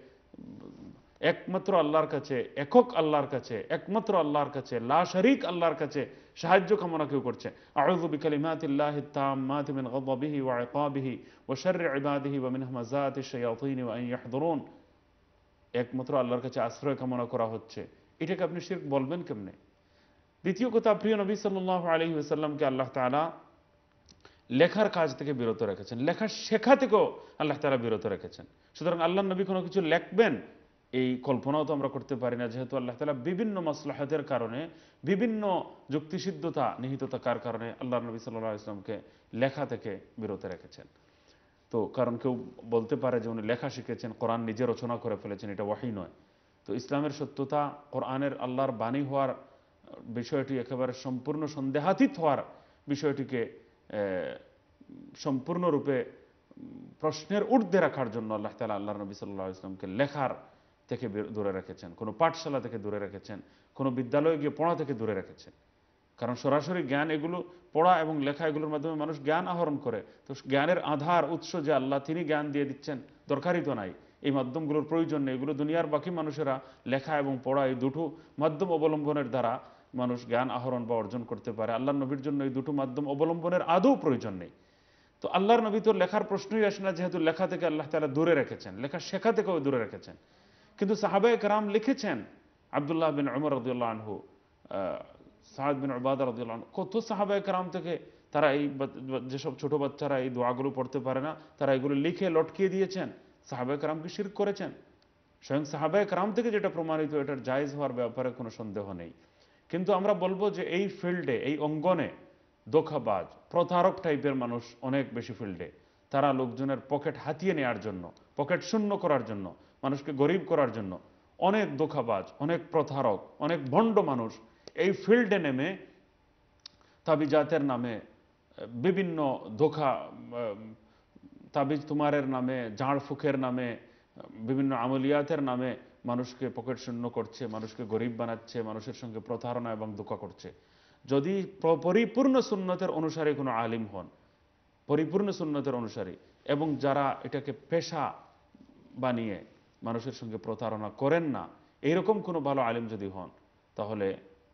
একমাত্র আল্লাহর কাছে, একক আল্লাহর কাছে, একমাত্র আল্লাহর কাছে, লা শারীক আল্লাহর কাছে সাহায্য কামনা কেউ করছে। আউযু বিকালিমাতিল্লাহিত তাম্মাতি মিন গাযাবিহি ওয়া ইকাবিহি ওয়া শাররি ইবাদিহি ওয়া মিন হামাযাতিশ শায়াতিন ওয়া আন ইয়াহদুরুন। একমাত্র আল্লাহর কাছে আশ্রয় কামনা করা হচ্ছে, এটাকে আপনি শিরক বলবেন কেমনে? দ্বিতীয় কথা, প্রিয় নবী সাল্লাল্লাহু আলাইহি ওয়াসাল্লামকে আল্লাহ তাআলা লেখার কাজ থেকে বিরত রেখেছেন, লেখা শেখা থেকেও আল্লাহ তাআলা বিরত রেখেছেন। সুতরাং আল্লাহর নবী কোনো কিছু লেখবেন এই কল্পনাও তো আমরা করতে পারি না, যেহেতু আল্লাহ তাআলা বিভিন্ন মাসলাহাতের কারণে, বিভিন্ন যুক্তিসিদ্ধতা নিহিত থাকার কারণে আল্লাহর নবী সাল্লাল্লাহু আলাইহি ওয়াসাল্লামকে লেখা থেকে বিরত রেখেছেন। তো কারণ কেউ বলতে পারে যে উনি লেখা শিখেছেন, কোরআন নিজে রচনা করে ফেলেছেন, এটা ওয়াহী নয়। তো ইসলামের সত্যতা, কোরআনের আল্লাহর বাণী হওয়ার বিষয়টি একেবারে সম্পূর্ণ সন্দেহাতীত হওয়ার বিষয়টিকে সম্পূর্ণরূপে প্রশ্নের ঊর্ধ্বে রাখার জন্য আল্লাহ তাআলা আল্লাহর নবী সাল্লাল্লাহু আলাইহি ওয়াসাল্লামকে লেখার থেকে দূরে রেখেছেন, কোনো পাঠশালা থেকে দূরে রেখেছেন, কোনো বিদ্যালয়ে গিয়ে পড়া থেকে দূরে রেখেছেন। কারণ সরাসরি জ্ঞান, এগুলো পড়া এবং লেখা, এগুলোর মাধ্যমে মানুষ জ্ঞান আহরণ করে। তো জ্ঞানের আধার উৎস যে আল্লাহ, তিনি জ্ঞান দিয়ে দিচ্ছেন, দরকারই তো নাই, এই মাধ্যমগুলোর প্রয়োজন নেই। এগুলো দুনিয়ার বাকি মানুষেরা লেখা এবং পড়া, এই দুটো মাধ্যম অবলম্বনের দ্বারা মানুষ জ্ঞান আহরণ বা অর্জন করতে পারে। আল্লাহর নবীর জন্য এই দুটো মাধ্যম অবলম্বনের আদৌ প্রয়োজন নেই। তো আল্লাহর নবী তো লেখার প্রশ্নই আসে না, যেহেতু লেখা থেকে আল্লাহ তাআলা দূরে রেখেছেন, লেখা শেখা থেকেও দূরে রেখেছেন। কিন্তু সাহাবায়ে কেরাম লিখেছেন। আব্দুল্লাহ বিন উমর রাদিয়াল্লাহু আনহু, সাদ বিন উবাদা রাদিয়াল্লাহু আনহু, কত সাহাবায়ে কেরাম থেকে তারা এই যেসব ছোট বাচ্চারা এই দোয়াগুলো পড়তে পারে না, তারা এগুলো লিখে লটকিয়ে দিয়েছেন। সাহাবায়ে কেরাম কি শিরক করেছেন? স্বয়ং সাহাবায়ে কেরাম থেকে যেটা প্রমাণিত, এটার জায়েজ হওয়ার ব্যাপারে কোনো সন্দেহ নেই। কিন্তু আমরা বলবো যে এই ফিল্ডে, এই অঙ্গনে ধোঁকাবাজ, প্রতারক টাইপের মানুষ অনেক বেশি ফিল্ডে। তারা লোকজনের পকেট হাতিয়ে নেওয়ার জন্য, পকেট শূন্য করার জন্য, মানুষকে গরিব করার জন্য অনেক ধোঁকাবাজ, অনেক প্রতারক, অনেক ভণ্ড মানুষ এই ফিল্ডে নেমে তাবিজাতের নামে, বিভিন্ন ধোঁকা, তাবিজ তুমারের নামে, ঝাড় ফুকের নামে, বিভিন্ন আমলিয়াতের নামে মানুষকে পকেট শূন্য করছে, মানুষকে গরিব বানাচ্ছে, মানুষের সঙ্গে প্রতারণা এবং ধোঁকা করছে। যদি পরিপূর্ণ সুন্নতের অনুসারী কোনো আলিম হন, পরিপূর্ণ সুন্নতের অনুসারী, এবং যারা এটাকে পেশা বানিয়ে মানুষের সঙ্গে প্রতারণা করেন না, এইরকম কোনো ভালো আলিম যদি হন, তাহলে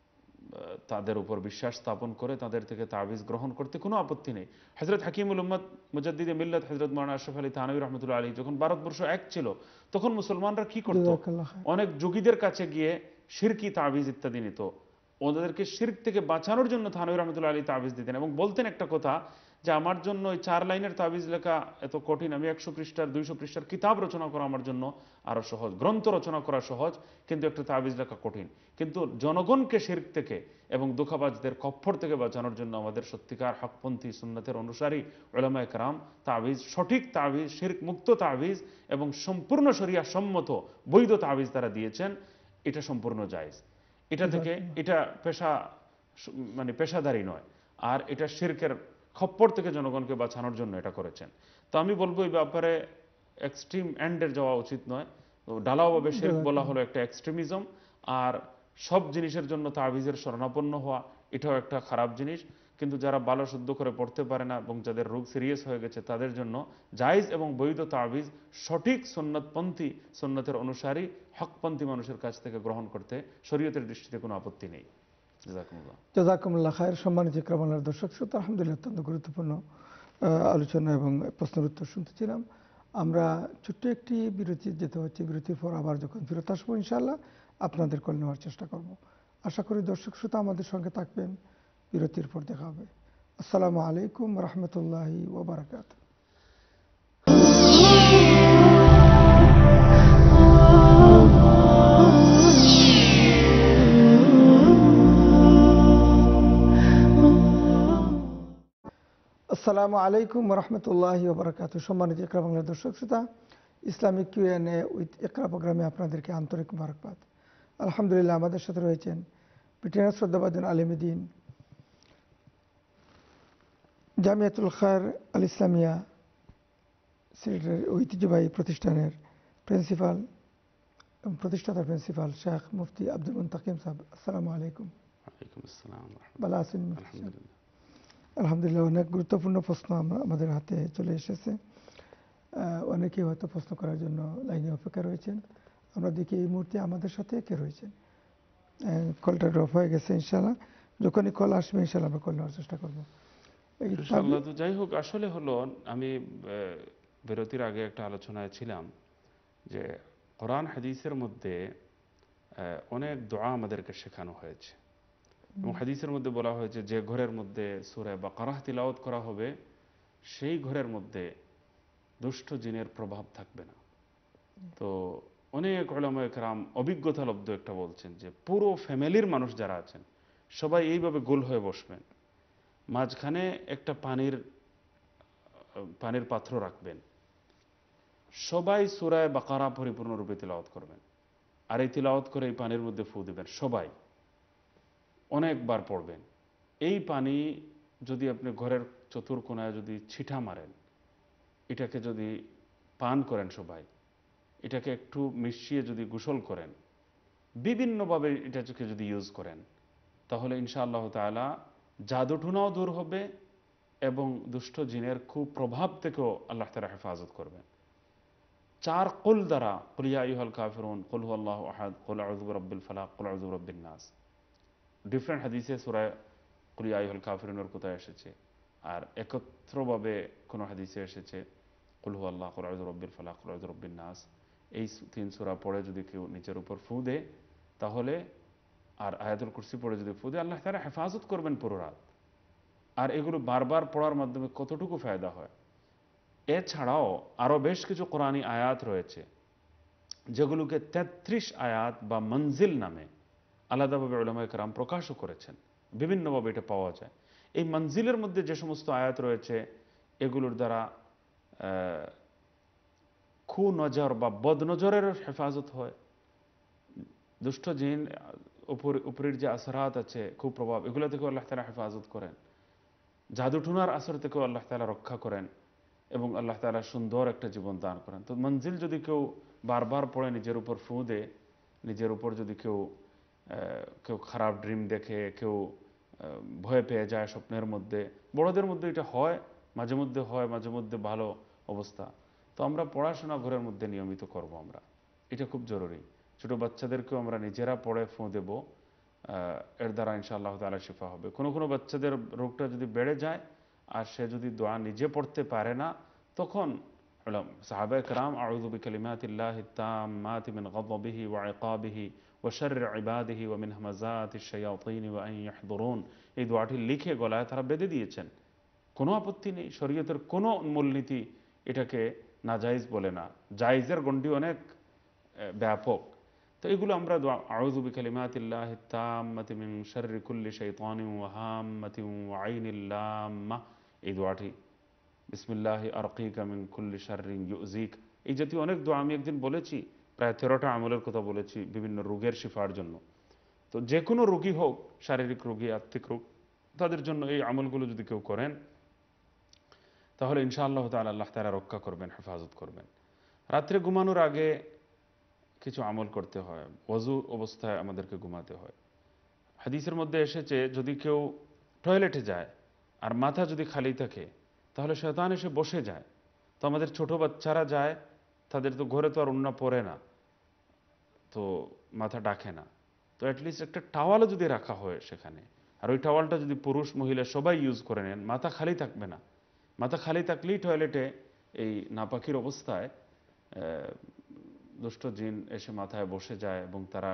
তাদের উপর বিশ্বাস স্থাপন করে তাদের থেকে তাবিজ গ্রহণ করতে কোনো আপত্তি নেই। হযরত হাকিমুল উম্মত মুজাদ্দিদে মিল্লাত হযরত মাওলানা আশরাফ আলী থানভী রাহমাতুল্লাহ আলাইহি যখন ভারতবর্ষ এক ছিল, তখন মুসলমানরা কি করত? অনেক যোগীদের কাছে গিয়ে শিরকি তাবিজ ইত্যাদি নিত। ওদেরকে শিরক থেকে বাঁচানোর জন্য থানভী রাহমাতুল্লাহ আলাইহি তাবিজ দিতেন এবং বলতেন একটা কথা, যে আমার জন্য ওই 4 লাইনের তাবিজ লেখা এত কঠিন, আমি 100 পৃষ্ঠার 200 পৃষ্ঠার কিতাব রচনা করা আমার জন্য আরো সহজ, গ্রন্থ রচনা করা সহজ, কিন্তু একটা তাবিজ লেখা কঠিন। কিন্তু জনগণকে শিরক থেকে এবং ধোঁকাবাজদের কফর থেকে বাঁচানোর জন্য আমাদের সত্যিকার হকপন্থী সুন্নতের অনুসারী উলামায়ে কেরাম তাবিজ, সঠিক তাবিজ, শিরক মুক্ত তাবিজ এবং সম্পূর্ণ শরিয়া সম্মত বৈধ তাবিজ তারা দিয়েছেন। এটা সম্পূর্ণ জায়েজ। এটা থেকে, এটা পেশা, মানে পেশাদারি নয়, আর এটা শিরকের খপ্পর থেকে জনগণকে বাঁচানোর জন্য এটা করেছেন। তো আমি বলবো এই ব্যাপারে এক্সট্রিম এন্ডের যাওয়া উচিত নয়। ঢালাওভাবে শিরক বলা হলো একটা এক্সট্রিমিজম, আর সব জিনিসের জন্য তাবিজের শরণাপন্ন হওয়া, এটাও একটা খারাপ জিনিস। কিন্তু যারা ভালো শুদ্ধ করে পড়তে পারে না এবং যাদের রোগ সিরিয়াস হয়ে গেছে, তাদের জন্য জায়েজ এবং বৈধ তাবিজ সঠিক সুন্নতপন্থী, সুন্নতের অনুসারী হকপন্থী মানুষের কাছ থেকে গ্রহণ করতে শরীয়তের দৃষ্টিতে কোনো আপত্তি নেই।
জাযাকুমুল্লাহ খায়র। সম্মানিত ইকরামুল্লাহর দর্শক শ্রোতা, আলহামদুলিল্লাহ অত্যন্ত গুরুত্বপূর্ণ আলোচনা এবং প্রশ্নের উত্তর শুনতেছিলাম। আমরা ছোট্ট একটি বিরতি যেতে হচ্ছে, বিরতির পর আবার যখন ফেরত আসবো ইনশাআল্লাহ আপনাদের কল নেওয়ার চেষ্টা করব। আশা করি দর্শক শ্রোতা আমাদের সঙ্গে থাকবেন। বিরতির পর দেখা হবে। আসসালামু আলাইকুম রহমতুল্লাহি ওয়া বারাকাতুহু। আসসালামু আলাইকুম রহমতুল্লাহি ওয়া বারাকাতুহু। সম্মানিত ইকরা বাংলার দর্শক শ্রোতা, ইসলামিক কিউএনএ উইথ ইকরা প্রোগ্রামে আপনাদেরকে আন্তরিক মোবারকবাদ। আলহামদুলিল্লাহ আমাদের সাথে রয়েছেন ব্রিটেনের শ্রদ্ধাভাজন আলেম দ্বীন, জামিয়াতুল খায়র আল ইসলামিয়া সিলেটের ঐতিহ্যবাহী প্রতিষ্ঠানের প্রিন্সিপাল এবং প্রতিষ্ঠাতা প্রিন্সিপাল শেখ মুফতি আব্দুল মুন্তাকিম সাহেব। আসসালামু আলাইকুম। ভালো আছেন? আলহামদুলিল্লাহ। অনেক গুরুত্বপূর্ণ প্রশ্ন আমাদের হাতে চলে এসেছে। অনেকেই হয়তো প্রশ্ন করার জন্য লাইনে অপেক্ষা রয়েছেন। আমরা দেখি এই মুহূর্তে আমাদের সাথে কে রয়েছেন। কলটা ড্রপ হয়ে গেছে। ইনশাআল্লাহ যখনই কল আসবে ইনশাআল্লাহ আমরা কল নেওয়ার চেষ্টা করবো।
তো যাই হোক, আসলে হলো, আমি বিরতির আগে একটা আলোচনায় ছিলাম যে কোরআন হাদিসের মধ্যে অনেক দোয়া আমাদেরকে শেখানো হয়েছে। এবং হাদিসের মধ্যে বলা হয়েছে যে ঘরের মধ্যে সূরা বাকারাহ তিলাওয়াত করা হবে সেই ঘরের মধ্যে দুষ্ট জিনের প্রভাব থাকবে না। তো অনেক উলামায়ে কেরাম অভিজ্ঞতা লব্ধ একটা বলছেন যে পুরো ফ্যামিলির মানুষ যারা আছেন সবাই এইভাবে গোল হয়ে বসবেন, মাঝখানে একটা পানির পাত্র রাখবেন, সবাই সূরা বাকারা পরিপূর্ণরূপে তিলাওয়াত করবেন, আর এই তিলাওয়াত করে এই পানির মধ্যে ফু দিবেন, সবাই অনেকবার পড়বেন। এই পানি যদি আপনি ঘরের চতুর্কোণায় যদি ছিটা মারেন, এটাকে যদি পান করেন সবাই, এটাকে একটু মিশিয়ে যদি গোসল করেন, বিভিন্নভাবে এটাকে যদি ইউজ করেন, তাহলে ইনশাআল্লাহ তাআলা জাদুটুনাও দূর হবে এবং দুষ্ট জিনের খুব প্রভাব থেকেও আল্লাহ তাআলা হেফাজত করবেন। 4 কুল দ্বারা, কুল ইয়া আইয়ুহাল কাফিরুন, কুল হুয়াল্লাহু আহাদ, কুল আউযু বিরাব্বিল ফালাক, কুল আউযু বিরাব্বিন নাস, ডিফারেন্ট হাদিসে সূরা কুল ইয়া আইয়ুহাল কাফিরুনের কোথায় এসেছে, আর একত্রভাবে কোনো হাদিসে এসেছে কুল হুয়াল্লাহু, কুল আউযু বিরাব্বিল ফালাক, কুল আউযু বিরাব্বিন নাস। এই 3 সূরা পড়ে যদি কেউ নিচের উপর ফু দেয়, তাহলে আর আয়াতুল কুরসি পড়ে যদি ফু দেয়, আল্লাহ তাআলা হেফাজত করবেন পুরো রাত। আর এগুলো বারবার পড়ার মাধ্যমে কতটুকু ফায়দা হয়। এছাড়াও আরও বেশ কিছু কোরআনী আয়াত রয়েছে যেগুলোকে 33 আয়াত বা মঞ্জিল নামে আলাদাভাবে উলামায়ে কেরাম প্রকাশও করেছেন, বিভিন্নভাবে এটা পাওয়া যায়। এই মঞ্জিলের মধ্যে যে সমস্ত আয়াত রয়েছে এগুলোর দ্বারা নজর বা বদনজরের হেফাজত হয়, দুষ্ট জিন উপরের যে আসরাত আছে, কুপ্রভাব, এগুলো থেকেও আল্লাহ তাআলা হেফাজত করেন, জাদুটুনার আসর থেকেও আল্লাহ তাআলা রক্ষা করেন এবং আল্লাহ তাআলা সুন্দর একটা জীবন দান করেন। তো মঞ্জিল যদি কেউ বারবার পড়ে নিজের উপর ফু দেয়, নিজের উপর যদি কেউ খারাপ ড্রিম দেখে, কেউ ভয় পেয়ে যায় স্বপ্নের মধ্যে, বড়দের মধ্যে এটা হয়, মাঝে মধ্যে হয়, মাঝে মধ্যে ভালো অবস্থা। তো আমরা পড়াশোনা ঘরের মধ্যে নিয়মিত করব, আমরা এটা খুব জরুরি। ছোটো বাচ্চাদেরকেও আমরা নিজেরা পড়ে ফু দেব, এর দ্বারা ইনশাআল্লাহ তাআলা শিফা হবে। কোনো কোনো বাচ্চাদের রোগটা যদি বেড়ে যায় আর সে যদি দোয়া নিজে পড়তে পারে না, তখন সাহাবায়ে কেরাম আউযু বিকালিমাতিল্লাহি তাম্মাতি মিন গাযযিহি ওয়া ইকাবিহি ওয়া শাররি ইবাদিহি ওয়া মিন হামাযাতিশ শায়াতিন ওয়া আন ইয়াহদুরুন, এই দোয়াটি লিখে গলায় তারা বেঁধে দিয়েছেন। কোনো আপত্তি নেই, শরীয়তের কোনো মূলনীতি এটাকে নাজায়েজ বলে না, জায়েজের গণ্ডি অনেক ব্যাপক। তো এগুলো আমরা আউযু বিকালিমাতিল্লাহি তাম্মাতি মিন শাররি কুল্লি শাইতানিন ওয়া হাম্মাতিন ওয়া আইনিল লাম্মা, এই দোয়াটি, বিসমিল্লাহি আরকিকা মিন কুল্লি শাররিন ইউযিক, এই জাতীয় অনেক দোয়া আমি একদিন বলেছি, প্রায় 13টা আমলের কথা বলেছি বিভিন্ন রোগের শিফার জন্য। তো যে কোনো রোগী হোক, শারীরিক রোগী, আত্মিক রোগ, তাদের জন্য এই আমলগুলো যদি কেউ করেন তাহলে ইনশাআল্লাহ তাআলা আল্লাহ তাআলা রক্ষা করবেন, হেফাজত করবেন। রাত্রে ঘুমানোর আগে কিছু আমল করতে হয়, ওযু অবস্থায় আমাদেরকে ঘুমাতে হয়। হাদিসের মধ্যে এসেছে যদি কেউ টয়লেটে যায় আর মাথা যদি খালি থাকে তাহলে শয়তান এসে বসে যায়। তো আমাদের ছোট বাচ্চারা যায়, তাদের তো ঘরে তো আর ওড়না পরে না, তো মাথা ডাকে না, তো অ্যাটলিস্ট একটা টাওয়ালও যদি রাখা হয় সেখানে, আর ওই টাওয়ালটা যদি পুরুষ মহিলা সবাই ইউজ করে নেন, মাথা খালি থাকবে না। মাথা খালি থাকলেই টয়লেটে এই নাপাকির অবস্থায় দুষ্ট জিন এসে মাথায় বসে যায় এবং তারা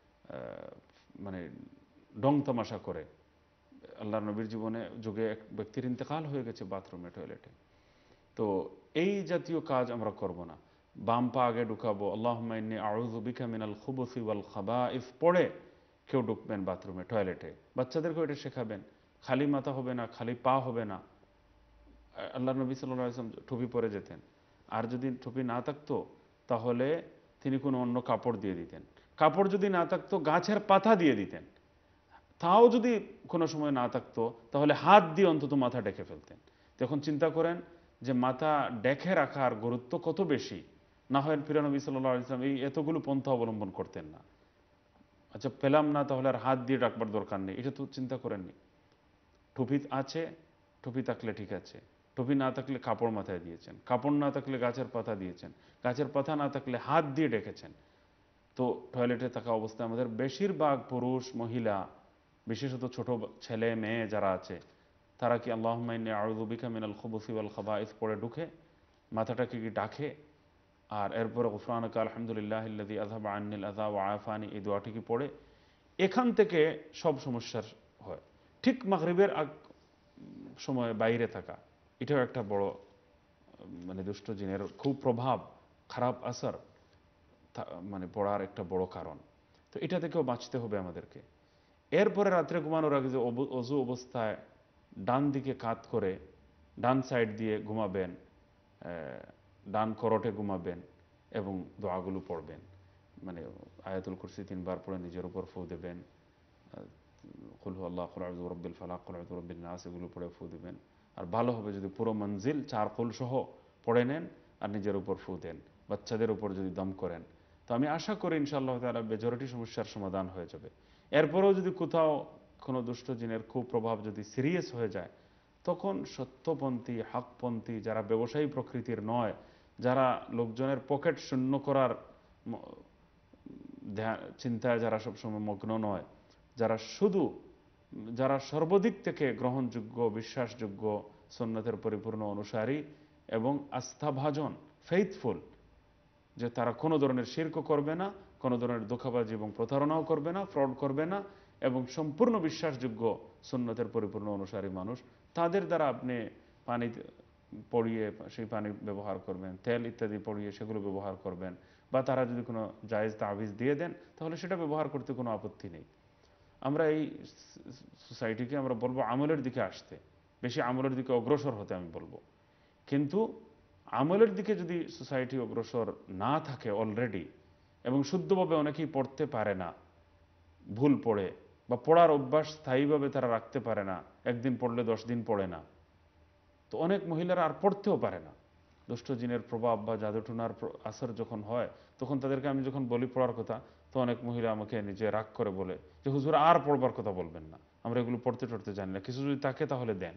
মানে ডং তামাশা করে। আল্লাহর নবীর জীবনে যুগে এক ব্যক্তির ইন্তেকাল হয়ে গেছে বাথরুমে, টয়লেটে। তো এই জাতীয় কাজ আমরা করব না। বাম পা আগে ঢুকাবো, আল্লাহুম্মা ইন্নী আউযু বিকা মিনাল খুবুসি ওয়াল খাবাইস পড়ে কেউ ঢুকবেন বাথরুমে, টয়লেটে। বাচ্চাদেরকেও এটা শেখাবেন, খালি মাথা হবে না, খালি পা হবে না। আল্লাহর নবী সাল্লাল্লাহু আলাইহি ওয়াসাল্লাম টুপি পরে যেতেন, আর যদি টুপি না থাকতো তাহলে তিনি কোনো অন্য কাপড় দিয়ে দিতেন। কাপড় যদি না থাকতো গাছের পাতা দিয়ে দিতেন। তাও যদি কোনো সময় না থাকতো তাহলে হাত দিয়ে অন্তত মাথা ঢেকে ফেলতেন। তখন চিন্তা করেন যে মাথা ঢেকে রাখার গুরুত্ব কত বেশি। না হয় প্রিয় নবী সাল্লাল্লাহু আলাইহি ওয়াসাল্লাম এই এতগুলো পন্থা অবলম্বন করতেন না। আচ্ছা পেলাম না, তাহলে আর হাত দিয়ে রাখবার দরকার নেই, এটা তো চিন্তা করেননি। টুপি আছে, টুপি থাকলে ঠিক আছে, টুপি না থাকলে কাপড় মাথায় দিয়েছেন, কাপড় না থাকলে গাছের পাতা দিয়েছেন, গাছের পাতা না থাকলে হাত দিয়ে ডেকেছেন। তো টয়লেটে থাকা অবস্থায় আমাদের বেশিরভাগ পুরুষ মহিলা, বিশেষত ছোট ছেলে মেয়ে যারা আছে, তারা কি আল্লাহুম্মা ইন্নী আউযু বিকা মিনাল খুবুসি ওয়াল খাবাইস পড়ে ঢুকে মাথাটাকে কি ডাকে, আর এরপরে গুফরানাকা আলহামদুলিল্লাহিল্লাযী আযহাবা আন্নিল আযা ওয়া আফানি, এই দোয়াটি কি পড়ে? এখান থেকে সব সমস্যার হয়। ঠিক মাগরিবের সময় বাইরে থাকা, এটাও একটা বড় মানে দুষ্ট জিনের খুব প্রভাব, খারাপ আসার মানে পড়ার একটা বড় কারণ। তো এটা থেকেও বাঁচতে হবে আমাদেরকে। এরপরে রাত্রে ঘুমানোর আগে যে অজু অবস্থায় ডান দিকে কাত করে ডান সাইড দিয়ে ঘুমাবেন, ডান করটে ঘুমাবেন এবং দোয়াগুলো পড়বেন। মানে আয়াতুল কুরসি 3 বার পড়ে নিজের উপর ফু দেবেন, কুল হু আল্লাহু কুল আউযু বিরাব্বিল ফালাক, কুল আউযু বিরাব্বিন নাস, এগুলো পড়ে ফু দেবেন। আর ভালো হবে যদি পুরো মঞ্জিল 4 কুল সহ পড়ে নেন আর নিজের উপর ফু দেন, বাচ্চাদের উপর যদি দম করেন। তো আমি আশা করি ইনশাআল্লাহ তাআলা মেজরিটি সমস্যার সমাধান হয়ে যাবে। এরপরেও যদি কোথাও কোনো দুষ্ট জিনের কুপ্রভাব যদি সিরিয়াস হয়ে যায়, তখন সত্যপন্থী, হকপন্থী, যারা ব্যবসায়ী প্রকৃতির নয়, যারা লোকজনের পকেট শূন্য করার চিন্তায় যারা সবসময় মগ্ন নয়, যারা সর্বদিক থেকে গ্রহণযোগ্য, বিশ্বাসযোগ্য, সুন্নতের পরিপূর্ণ অনুসারী এবং আস্থাভাজন, ফেইথফুল, যে তারা কোনো ধরনের শিরক করবে না, কোনো ধরনের ধোঁকাবাজি এবং প্রতারণাও করবে না, ফ্রড করবে না, এবং সম্পূর্ণ বিশ্বাসযোগ্য সুন্নতের পরিপূর্ণ অনুসারী মানুষ, তাদের দ্বারা আপনি পানি পড়িয়ে সেই পানি ব্যবহার করবেন, তেল ইত্যাদি পড়িয়ে সেগুলো ব্যবহার করবেন, বা তারা যদি কোনো জায়েজ তাবিজ দিয়ে দেন তাহলে সেটা ব্যবহার করতে কোনো আপত্তি নেই। আমরা এই সোসাইটিকে আমরা বলবো আমলের দিকে আসতে, বেশি আমলের দিকে অগ্রসর হতে আমি বলবো। কিন্তু আমলের দিকে যদি সোসাইটি অগ্রসর না থাকে অলরেডি, এবং শুদ্ধভাবে অনেকেই পড়তে পারে না, ভুল পড়ে, বা পড়ার অভ্যাস স্থায়ীভাবে তারা রাখতে পারে না, একদিন পড়লে 10 দিন পড়ে না, তো অনেক মহিলারা আর পড়তেও পারে না। দুষ্ট জিনের প্রভাব বা জাদুটুনার আসর যখন হয়, তখন তাদেরকে আমি যখন বলি পড়ার কথা, তো অনেক মহিলা আমাকে নিজে রাগ করে বলে যে হুজুর আর পড়বার কথা বলবেন না, আমরা এগুলো পড়তে টড়তে জানি না, কিছু যদি থাকে তাহলে দেন।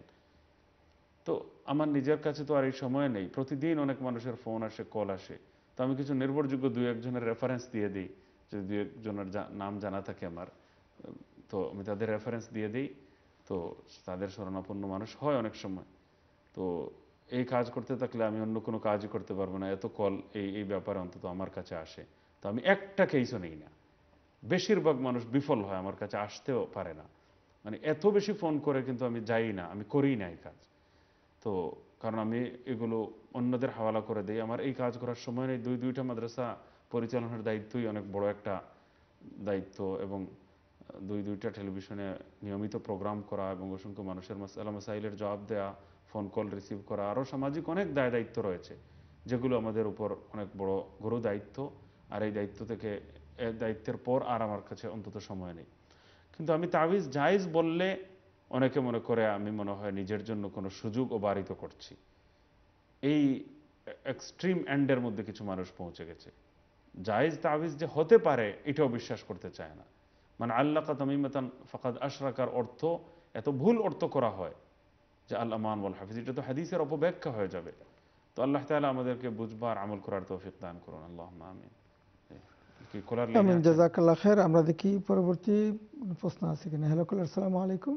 তো আমার নিজের কাছে তো আর এই সময় নেই, প্রতিদিন অনেক মানুষের ফোন আসে, কল আসে, তো আমি কিছু নির্ভরযোগ্য 2-1 জনের রেফারেন্স দিয়ে দিই, যদি 2-1 জনের নাম জানা থাকে আমার, তো আমি তাদের রেফারেন্স দিয়ে দিই। তো তাদের শরণাপন্ন মানুষ হয় অনেক সময়। তো এই কাজ করতে থাকলে আমি অন্য কোনো কাজই করতে পারবো না, এত কল এই ব্যাপারে অন্তত আমার কাছে আসে। তো আমি একটা কেসও নেই না, বেশিরভাগ মানুষ বিফল হয়, আমার কাছে আসতেও পারে না। মানে এত বেশি ফোন করে কিন্তু আমি যাই না, আমি করি না এই কাজ। তো কারণ আমি এগুলো অন্যদের হাওয়ালা করে দিই, আমার এই কাজ করার সময় নেই। 2-2টা মাদ্রাসা পরিচালনার দায়িত্বই অনেক বড় একটা দায়িত্ব, এবং 2-2টা টেলিভিশনে নিয়মিত প্রোগ্রাম করা, এবং অসংখ্য মানুষের মাসআলা মাসাইলের জবাব দেওয়া, ফোন কল রিসিভ করা, আরও সামাজিক অনেক দায়িত্ব রয়েছে, যেগুলো আমাদের উপর অনেক বড় গুরু দায়িত্ব। আর এই দায়িত্বের পর আর আমার কাছে অন্তত সময় নেই। কিন্তু আমি তাবিজ জায়েজ বললে অনেকে মনে করে আমি মনে হয় নিজের জন্য কোনো সুযোগ অবারিত করছি। এই এক্সট্রিম এন্ডের মধ্যে কিছু মানুষ পৌঁছে গেছে, জায়েজ তাবিজ যে হতে পারে এটাও বিশ্বাস করতে চায় না। মানে আল্লাকা তামিমাতান ফাকাদ আশরাকার অর্থ এত ভুল অর্থ করা হয় যে আল আমান ওয়াল হাফিজ, এটা তো হাদিসের অপব্যাখ্যা হয়ে যাবে। তো আল্লাহ তাআলা আমাদেরকে বুঝবার, আমল করার তৌফিক দান করুন। আল্লাহুম্মা আমিন। কি কলার লাইনে
আমিন,
আছে?
জাযাকাল্লাহ খায়ের। আমরা দেখি পরবর্তী প্রশ্ন আছে কিনা। হ্যালো কলার, আসসালামু আলাইকুম।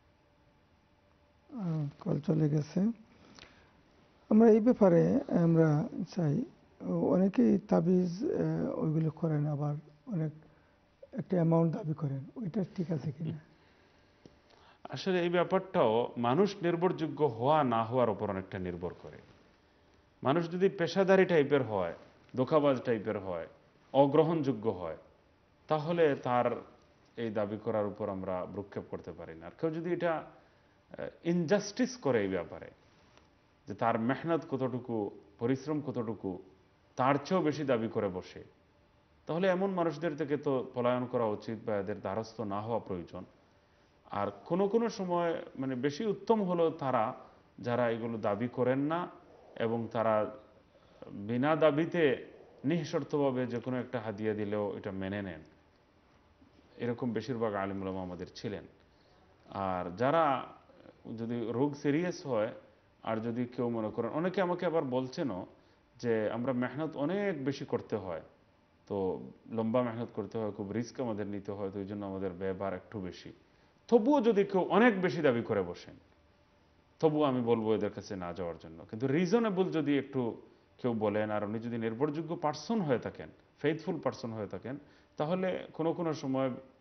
কল চলে গেছে। আমরা এই ব্যাপারে আমরা চাই, অনেকেই তাবিজ ওইগুলো করেন, আবার অনেক একটা অ্যামাউন্ট দাবি করেন, ওইটা ঠিক আছে কিনা?
আসলে এই ব্যাপারটাও মানুষ নির্ভরযোগ্য হওয়া না হওয়ার উপর অনেকটা নির্ভর করে। মানুষ যদি পেশাদারি টাইপের হয়, ধোঁকাবাজ টাইপের হয়, অগ্রহণযোগ্য হয়, তাহলে তার এই দাবি করার উপর আমরা ভ্রুক্ষেপ করতে পারি না। আর কেউ যদি এটা ইনজাস্টিস করে এই ব্যাপারে, যে তার মেহনত কতটুকু, পরিশ্রম কতটুকু, তার চেয়েও বেশি দাবি করে বসে, তাহলে এমন মানুষদের থেকে তো পলায়ন করা উচিত, বা এদের দ্বারস্থ না হওয়া প্রয়োজন। আর কোনো কোনো সময় মানে বেশি উত্তম হলো তারা যারা এগুলো দাবি করেন না, এবং তারা বিনা দাবিতে নিঃশর্তভাবে যে কোনো একটা হাদিয়া দিলেও এটা মেনে নেন, এরকম বেশিরভাগ আলিম উলামা আমাদের ছিলেন। আর যারা যদি রোগ সিরিয়াস হয়, আর যদি কেউ মনে করেন, অনেকে আমাকে আবার বলছেনও যে আমরা মেহনত অনেক বেশি করতে হয়, তো লম্বা মেহনত করতে হয়, খুব রিস্ক আমাদের নিতে হয়, তো এই জন্য আমাদের ব্যয়ভার একটু বেশি। তবুও যদি কেউ অনেক বেশি দাবি করে বসেন, তবুও আমি বলবো এদের কাছে না যাওয়ার জন্য। কিন্তু রিজনেবল যদি একটু কেউ বলেন, আর উনি যদি নির্ভরযোগ্য পার্সন হয়ে থাকেন, ফেইথফুল পার্সন হয়ে থাকেন, তাহলে কোনো কোনো সময়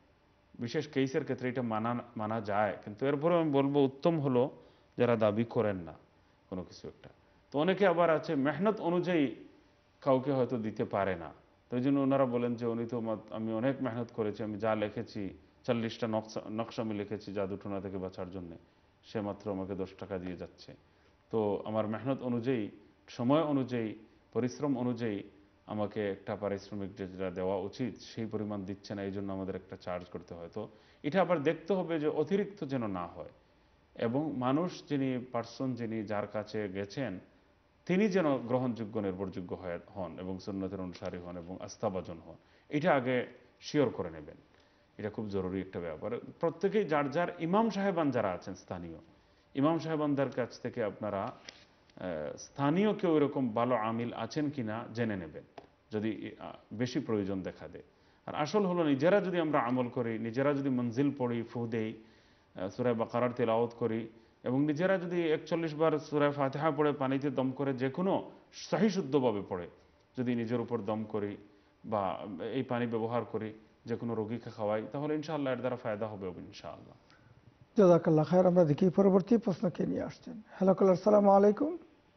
বিশেষ কেসের ক্ষেত্রে এটা মানা যায়, কিন্তু এরপরে আমি বলবো উত্তম হলো যারা দাবি করেন না কোনো কিছু একটা। তো অনেকে আবার আছে মেহনত অনুযায়ী কাউকে হয়তো দিতে পারে না, তো ওই জন্য ওনারা বলেন যে উনি তো আমি অনেক মেহনত করেছি, আমি যা লিখেছি 40টা নকশা আমি লিখেছি জাদুটোনা থেকে বাঁচার জন্যে, সে মাত্র আমাকে 10 টাকা দিয়ে যাচ্ছে। তো আমার মেহনত অনুযায়ী, সময় অনুযায়ী, পরিশ্রম অনুযায়ী আমাকে একটা পারিশ্রমিক যেটা দেওয়া উচিত সেই পরিমাণ দিচ্ছে না, এই জন্য আমাদের একটা চার্জ করতে হয়। তো এটা আবার দেখতে হবে যে অতিরিক্ত যেন না হয়, এবং মানুষ যিনি যার কাছে গেছেন তিনি যেন গ্রহণযোগ্য নির্ভরযোগ্য হন এবং সুন্নতের অনুসারী হন এবং আস্থাভাজন হন, এটা আগে শিওর করে নেবেন। এটা খুব জরুরি একটা ব্যাপার। প্রত্যেকেই যার যার ইমাম সাহেবান যারা আছেন স্থানীয় ইমাম সাহেবানদের কাছ থেকে আপনারা স্থানীয় কেউ এরকম ভালো আমিল আছেন কিনা জেনে নেবেন যদি বেশি প্রয়োজন দেখা দেয়। আর আসল হলো নিজেরা যদি আমরা আমল করি, নিজেরা যদি মঞ্জিল পড়ি, ফু দেই, সূরা বাকারার তেলাওয়াত করি, এবং নিজেরা যদি 41 বার সূরা ফাতিহা পড়ে পানিতে দম করে, যে কোনো সহি শুদ্ধভাবে পড়ে যদি নিজের উপর দম করি বা এই পানি ব্যবহার করি, যে কোনো রোগীকে খাওয়াই, তাহলে ইনশাআল্লাহ এর দ্বারা ফায়দা হবে ইনশাআল্লাহ।
জাযাকাল্লাহ খায়ের। আমরা দেখি পরবর্তী প্রশ্ন কে নিয়ে আসছেন। হ্যালো কলার, আসসালামু আলাইকুম।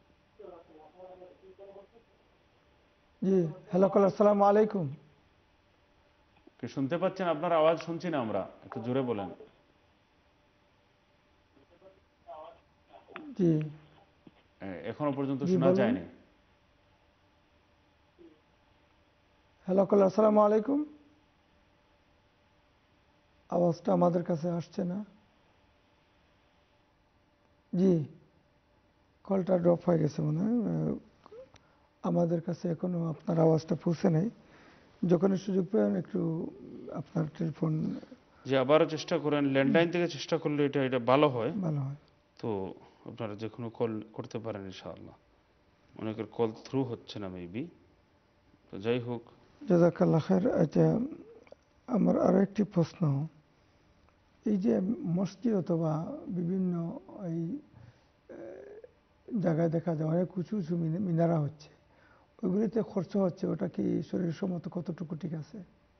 জি হ্যালো কলার, আসসালামু আলাইকুম।
কি শুনতে পাচ্ছেন? আপনার আওয়াজ শুনছি না আমরা, একটু জোরে বলেন।
জি
এখনো পর্যন্ত
জি
শোনা
বলুন।
যায়নি।
হ্যালো কলার, আসসালামু আলাইকুম। আওয়াজটা আমাদের কাছে আসছে না। জি কলটা ড্রপ হয়ে গেছে মনে হয়, আমাদের কাছে এখনো আপনার আওয়াজটা পৌঁছে নাই। যখনই সুযোগ পান একটু আপনার টেলিফোন।
যে আবারও চেষ্টা করেন, ল্যান্ডলাইন থেকে চেষ্টা করলে এটা ভালো হয়।
ভালো হয়।
তো আপনারা যে কোনো কল করতে পারেন ইনশাআল্লাহ। অনেকের কল থ্রু হচ্ছে না মেবি। তো যাই হোক,
জাযাকাল্লাহ খায়ের। এটা আমার আরো একটি প্রশ্ন, এই যে মসজিদ অথবা বিভিন্ন এই জায়গায় দেখা যায় অনেক উঁচু উঁচু মিনারা হচ্ছে, ওইগুলিতে খরচ হচ্ছে, ওটা কি শরীর সম্মত কতটুকু ঠিক আছে?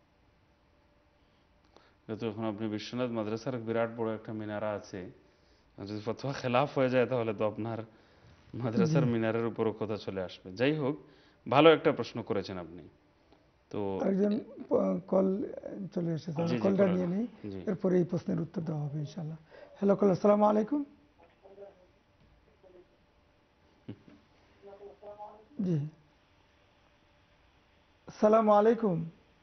যেহেতু এখন আপনি বিশ্বনাথ মাদ্রাসার বিরাট বড় একটা মিনারা আছে, যদি ফতোয়া খেলাফ হয়ে যায় তাহলে তো আপনার মাদ্রাসার মিনারের উপরও কথা চলে আসবে। যাই হোক, ভালো একটা প্রশ্ন করেছেন আপনি। তো
আরেকজন কল চলে এসেছে,
জি জি
কলটা
করেন।
নিয়ে নেই,
জি
এরপরে এই প্রশ্নের উত্তর দেওয়া হবে ইনশাআল্লাহ। হ্যালো কল, আসসালামু আলাইকুম। জি আসসালামু আলাইকুম।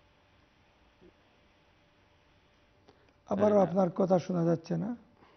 আবারও আপনার কথা শোনা যাচ্ছে না,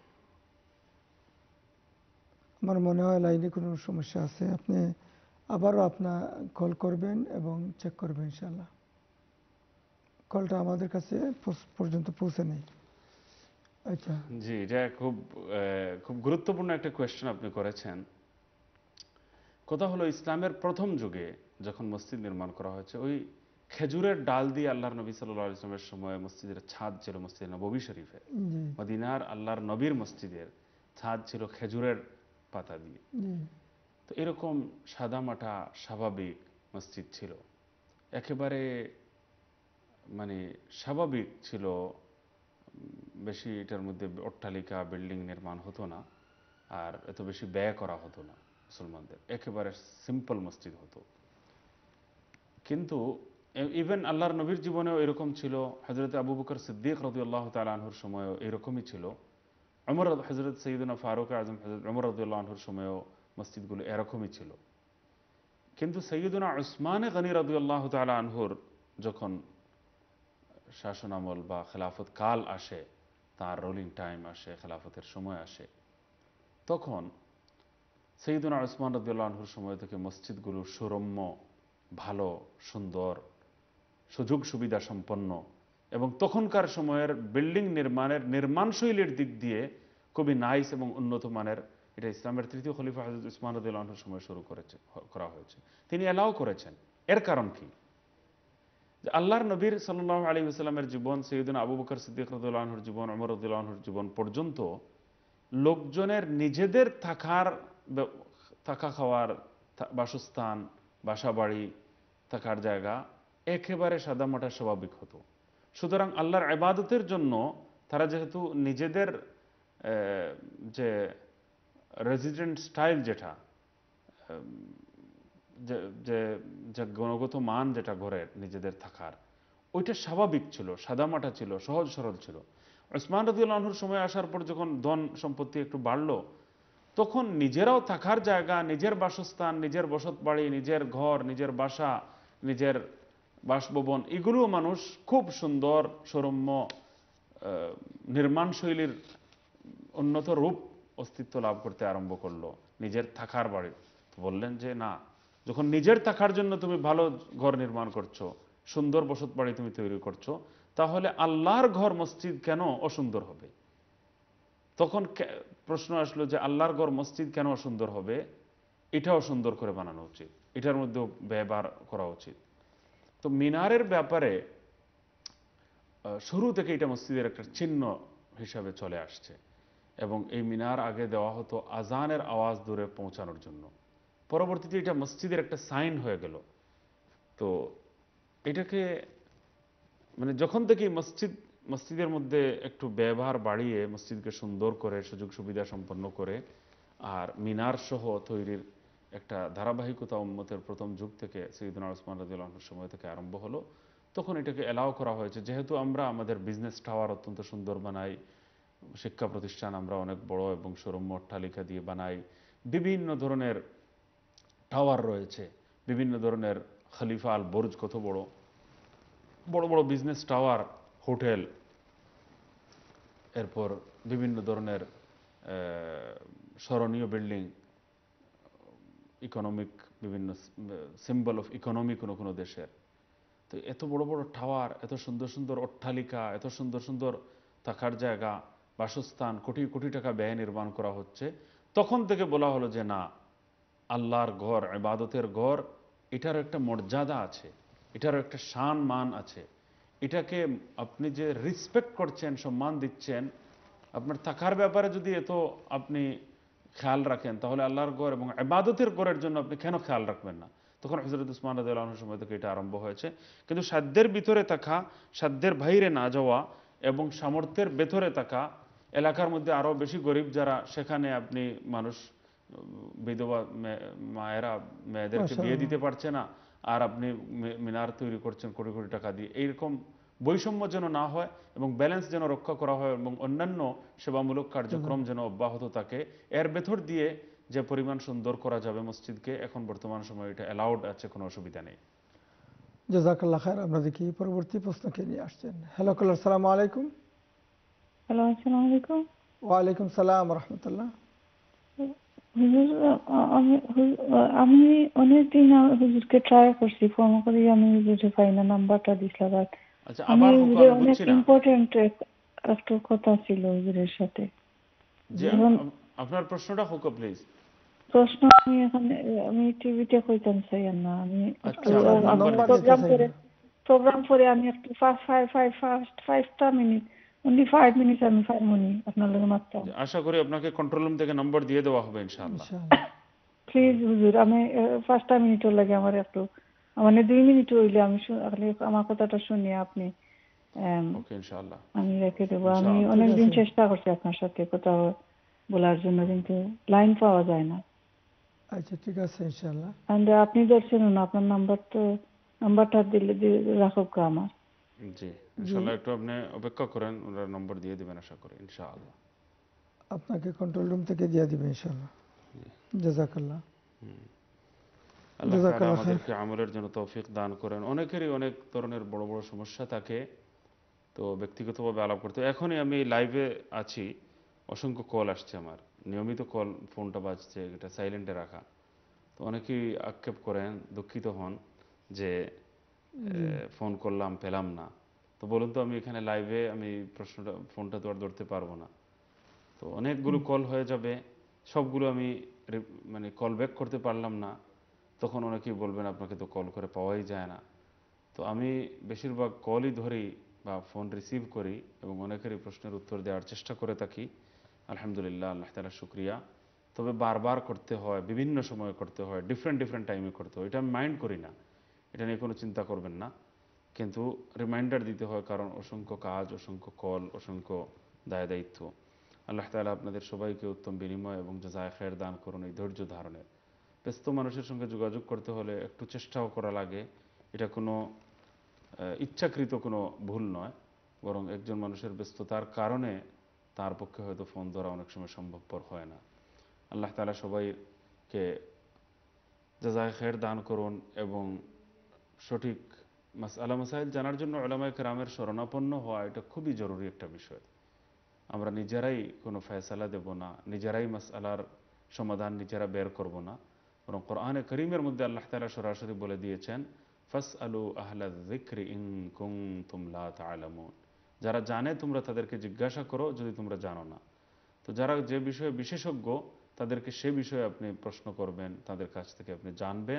আমার মনে হয় লাইনে কোনো সমস্যা আছে। আপনি আবারও আপনার কল করবেন এবং চেক করবেন ইনশাআল্লাহ। কলটা আমাদের কাছে পর্যন্ত পৌঁছে নেই। আচ্ছা
জি, এটা খুব গুরুত্বপূর্ণ একটা কোয়েশ্চেন আপনি করেছেন। কথা হলো, ইসলামের প্রথম যুগে যখন মসজিদ নির্মাণ করা হয়েছে, ওই খেজুরের ডাল দিয়ে আল্লাহর নবী সাল্লাল্লাহু আলাইহি ওয়াসাল্লামের সময় মসজিদের ছাদ ছিল, মসজিদ নববী শরীফের,
জি
মদিনার আল্লাহর নবীর মসজিদের ছাদ ছিল খেজুরের পাতা দিয়ে।
জি
তো এরকম সাদামাটা স্বাভাবিক মসজিদ ছিল, একেবারে মানে স্বাভাবিক ছিল। বেশি এটার মধ্যে অট্টালিকা বিল্ডিং নির্মাণ হতো না, আর এত বেশি ব্যয় করা হতো না মুসলমানদের, একেবারে সিম্পল মসজিদ হতো। কিন্তু ইভেন আল্লাহর নবীর জীবনেও এরকম ছিল, হযরত আবু বকর সিদ্দিক রাদিয়াল্লাহু তাআলা আনহুর সময়ও এরকমই ছিল, হযরত সৈয়দনা ফারুক আযম হযরত ওমর রাদিয়াল্লাহু আনহুর সময়ও মসজিদগুলো এরকমই ছিল। কিন্তু সৈয়দনা উসমান গনি রাদিয়াল্লাহু তাআলা আনহুর যখন শাসন আমল বা খেলাফত কাল আসে, তার রোলিং টাইম আসে, খেলাফতের সময় আসে, তখন সৈয়দনা উসমান রাদিয়াল্লাহু আনহুর সময় থেকে মসজিদগুলো সুরম্য, ভালো, সুন্দর, সুযোগ সুবিধা সম্পন্ন, এবং তখনকার সময়ের বিল্ডিং নির্মাণের নির্মাণশৈলীর দিক দিয়ে খুবই নাইস এবং উন্নত মানের। এটা ইসলামের তৃতীয় খলিফা হযরত উসমান রাদিয়াল্লাহু আনহুর সময় করা হয়েছে। তিনি এলাও করেছেন। এর কারণ কি? যে আল্লাহর নবীর সাল্লাল্লাহু আলাইহি ওয়াসাল্লামের জীবন, সাইয়্যিদুনা আবু বকর সিদ্দিক রাদিয়াল্লাহু আনহুর জীবন, ওমর রাদিয়াল্লাহু আনহুর জীবন পর্যন্ত লোকজনের নিজেদের থাকা খাওয়ার, বাসস্থান, বাসাবাড়ি, থাকার জায়গা একেবারে সাদামাটা স্বাভাবিক হতো। সুতরাং আল্লাহর ইবাদতের জন্য তারা যেহেতু নিজেদের যে রেসিডেন্ট স্টাইল যেটা যে যে গুণগত মান যেটা ঘরের নিজেদের থাকার, ওইটা স্বাভাবিক ছিল, সাদামাটা ছিল, সহজ সরল ছিল। ওসমান রাদিয়াল্লাহু আনহুর সময় আসার পর যখন ধন সম্পত্তি একটু বাড়লো, তখন নিজেরাও থাকার জায়গা, নিজের বাসস্থান, নিজের বসত বাড়ি, নিজের ঘর, নিজের বাসা, নিজের বাসভবন, এগুলোও মানুষ খুব সুন্দর সরম্য নির্মাণ শৈলীর উন্নত রূপ অস্তিত্ব লাভ করতে আরম্ভ করলো নিজের থাকার বাড়ি। বললেন যে না, যখন নিজের থাকার জন্য তুমি ভালো ঘর নির্মাণ করছো, সুন্দর বসত বাড়ি তুমি তৈরি করছো, তাহলে আল্লাহর ঘর মসজিদ কেন অসুন্দর হবে? তখন প্রশ্ন আসলো যে আল্লাহর ঘর মসজিদ কেন অসুন্দর হবে? এটাও সুন্দর করে বানানো উচিত, এটার মধ্যেও ব্যবহার করা উচিত। তো মিনারের ব্যাপারে শুরু থেকে এটা মসজিদের একটা চিহ্ন হিসাবে চলে আসছে, এবং এই মিনার আগে দেওয়া হতো আজানের আওয়াজ দূরে পৌঁছানোর জন্য। পরবর্তীতে এটা মসজিদের একটা সাইন হয়ে গেল। তো এটাকে মানে যখন থেকে মসজিদের মধ্যে একটু ব্যবহার বাড়িয়ে মসজিদকে সুন্দর করে সুযোগ সুবিধা সম্পন্ন করে আর মিনার সহ তৈরির একটা ধারাবাহিকতা উম্মতের প্রথম যুগ থেকে সাইয়েদনা ওসমান রাদিয়াল্লাহু আনহুর সময় থেকে আরম্ভ হলো, তখন এটাকে অ্যালাউ করা হয়েছে। যেহেতু আমরা আমাদের বিজনেস টাওয়ার অত্যন্ত সুন্দর বানাই, শিক্ষা প্রতিষ্ঠান আমরা অনেক বড় এবং সরম্য অট্টালিকা দিয়ে বানাই, বিভিন্ন ধরনের টাওয়ার রয়েছে, বিভিন্ন ধরনের খলিফা আল বুর্জ, কত বড় বড় বড় বিজনেস টাওয়ার, হোটেল, এরপর বিভিন্ন ধরনের স্মরণীয় বিল্ডিং, ইকোনমিক বিভিন্ন সিম্বল অফ ইকোনমি কোনো কোনো দেশের। তো এত বড় বড় টাওয়ার, এত সুন্দর সুন্দর অট্টালিকা, এত সুন্দর সুন্দর থাকার জায়গা, বাসস্থান, কোটি কোটি টাকা ব্যয় নির্মাণ করা হচ্ছে। তখন থেকে বলা হলো যে না, আল্লাহর ঘর, ইবাদতের ঘর, এটার একটা মর্যাদা আছে, এটার একটা শান মান আছে। এটাকে আপনি যে রেসপেক্ট করছেন, সম্মান দিচ্ছেন, আপনার থাকার ব্যাপারে যদি এত আপনি খেয়াল রাখেন, তাহলে আল্লাহর ঘর এবং ইবাদতের ঘরের জন্য আপনি কেন খেয়াল রাখবেন না? তখন হযরত উসমান রাদিয়াল্লাহু আনহুর সময় থেকে এটা আরম্ভ হয়েছে। কিন্তু সাধ্যের ভিতরে থাকা, সাধ্যের বাইরে না যাওয়া এবং সামর্থ্যের ভেতরে থাকা, এলাকার মধ্যে আরও বেশি গরিব যারা, সেখানে আপনি মানুষ বিধবা মায়েরা মেয়েদেরকে বিয়ে দিতে পারছে না, আর আপনি মিনার তৈরি করছেন কোটি কোটি টাকা দিয়ে। এইরকম বৈষম্য যেন না হয় এবং ব্যালেন্স যেন রক্ষা করা হয় এবং অন্যান্য সেবামূলক কার্যক্রম যেন অব্যাহত থাকে, এর ভেতর দিয়ে যে পরিমাণ সুন্দর করা যাবে মসজিদকে, এখন বর্তমান সময়ে এটা অ্যালাউড আছে, কোনো অসুবিধা নেই।
জাযাকাল্লাহ খায়ের। আমরা দেখি পরবর্তী প্রশ্নকে নিয়ে আসছেন। হ্যালো কলার, আসসালামু আলাইকুম।
হ্যালো, আসসালামু আলাইকুম।
ওয়ালাইকুম সালাম রাহমাতুল্লাহ।
আমি অনেকদিন হুজুরকে ট্রাই করছি, ফোন করি, আমি হুজুরে পাই না, নাম্বারটা দিছিলাম।
আচ্ছা,
আমি
আবার
হুজুরের অনেক
বুঝছি না।
ইম্পর্টেন্ট একটা কথা ছিল হুজুরের সাথে।
জি, আপনার প্রশ্নটা হোক প্লিজ।
প্রশ্ন আমি টিভিতে কইতাম চাই না, আমি প্রোগ্রাম করে আমি একটু ফার্স্ট 5টা মিনিট, অনলি 5 মিনিট আমি 5 মিনিট আপনার লগে মাত্র।
আশা করি আপনাকে কন্ট্রোল রুম থেকে নম্বর দিয়ে দেওয়া হবে ইনশাআল্লাহ।
প্লিজ হুজুর, আমি 5টা মিনিটের লাগে আমার একটু, মানে 2 মিনিট হইলে আমি আমার কথাটা শুনিয়ে আপনি
ওকে ইনশাআল্লাহ
আমি রেখে দেবো। আমি অনেকদিন চেষ্টা করছি আপনার সাথে কথা বলার জন্য, কিন্তু লাইন পাওয়া যায় না।
আচ্ছা, ঠিক আছে ইনশাআল্লাহ।
আপনি ধরছেন না, আপনার নাম্বারটা দিলে রাখুক আমার।
জি ইনশাআল্লাহ, একটু আপনি অপেক্ষা করেন, ওনারা নম্বর দিয়ে দিবেন আশা করি ইনশাআল্লাহ।
আপনাকে কন্ট্রোল রুম থেকে দিয়ে দিবে ইনশাআল্লাহ। জাযাকাল্লাহ।
আল্লাহ তাআলা আমাদেরকে আমলের জন্য তৌফিক দান করেন। অনেকেরই অনেক ধরনের বড় বড় সমস্যা থাকে, তো ব্যক্তিগতভাবে আলাপ করতে। এখনই আমি লাইভে আছি, অসংখ্য কল আসছে আমার, নিয়মিত কল, ফোনটা বাজছে, এটা সাইলেন্টে রাখা। তো অনেকেই আক্ষেপ করেন, দুঃখিত হন যে ফোন করলাম পেলাম না। তো বলুন তো, আমি এখানে লাইভে আমি ফোনটা তো আর ধরতে পারবো না। তো অনেকগুলো কল হয়ে যাবে, সবগুলো আমি মানে কল ব্যাক করতে পারলাম না, তখন অনেকেই বলবেন আপনাকে তো কল করে পাওয়াই যায় না। তো আমি বেশিরভাগ কলই ধরি বা ফোন রিসিভ করি এবং অনেকেরই প্রশ্নের উত্তর দেওয়ার চেষ্টা করে থাকি। আলহামদুলিল্লাহ, আল্লাহ তাআলার শুকরিয়া। তবে বারবার করতে হয়, বিভিন্ন সময়ে করতে হয়, ডিফারেন্ট টাইমে করতে হয়, এটা আমি মাইন্ড করি না, এটা নিয়ে কোনো চিন্তা করবেন না। কিন্তু রিমাইন্ডার দিতে হয়, কারণ অসংখ্য কাজ, অসংখ্য কল, অসংখ্য দায় দায়িত্ব। আল্লাহ তাআলা আপনাদের সবাইকে উত্তম বিনিময় এবং জাযায়ে খায়ের দান করুন এই ধৈর্য ধারণের। ব্যস্ত মানুষের সঙ্গে যোগাযোগ করতে হলে একটু চেষ্টাও করা লাগে, এটা কোনো ইচ্ছাকৃত কোনো ভুল নয়, বরং একজন মানুষের ব্যস্ততার কারণে তার পক্ষে হয়তো ফোন ধরা অনেক সময় সম্ভবপর হয় না। আল্লাহ তাআলা সবাইকে জাযায়ে খায়ের দান করুন এবং সঠিক মাসআলা মাসাইল জানার জন্য উলামায়ে কেরামের শরণাপন্ন হওয়া এটা খুবই জরুরি একটা বিষয়। আমরা নিজেরাই কোনো ফয়সালা দেব না, নিজেরাই মাসআলার সমাধান নিজেরা বের করব না, বরং কোরআনে কারীমের মধ্যে আল্লাহ তাআলা সরাসরি বলে দিয়েছেন, ফাসআলু আহলা যিকরি ইন কুনতুম লা তা'লামুন। যারা জানে তোমরা তাদেরকে জিজ্ঞাসা করো যদি তোমরা জানো না। তো যারা যে বিষয়ে বিশেষজ্ঞ তাদেরকে সে বিষয়ে আপনি প্রশ্ন করবেন, তাদের কাছ থেকে আপনি জানবেন।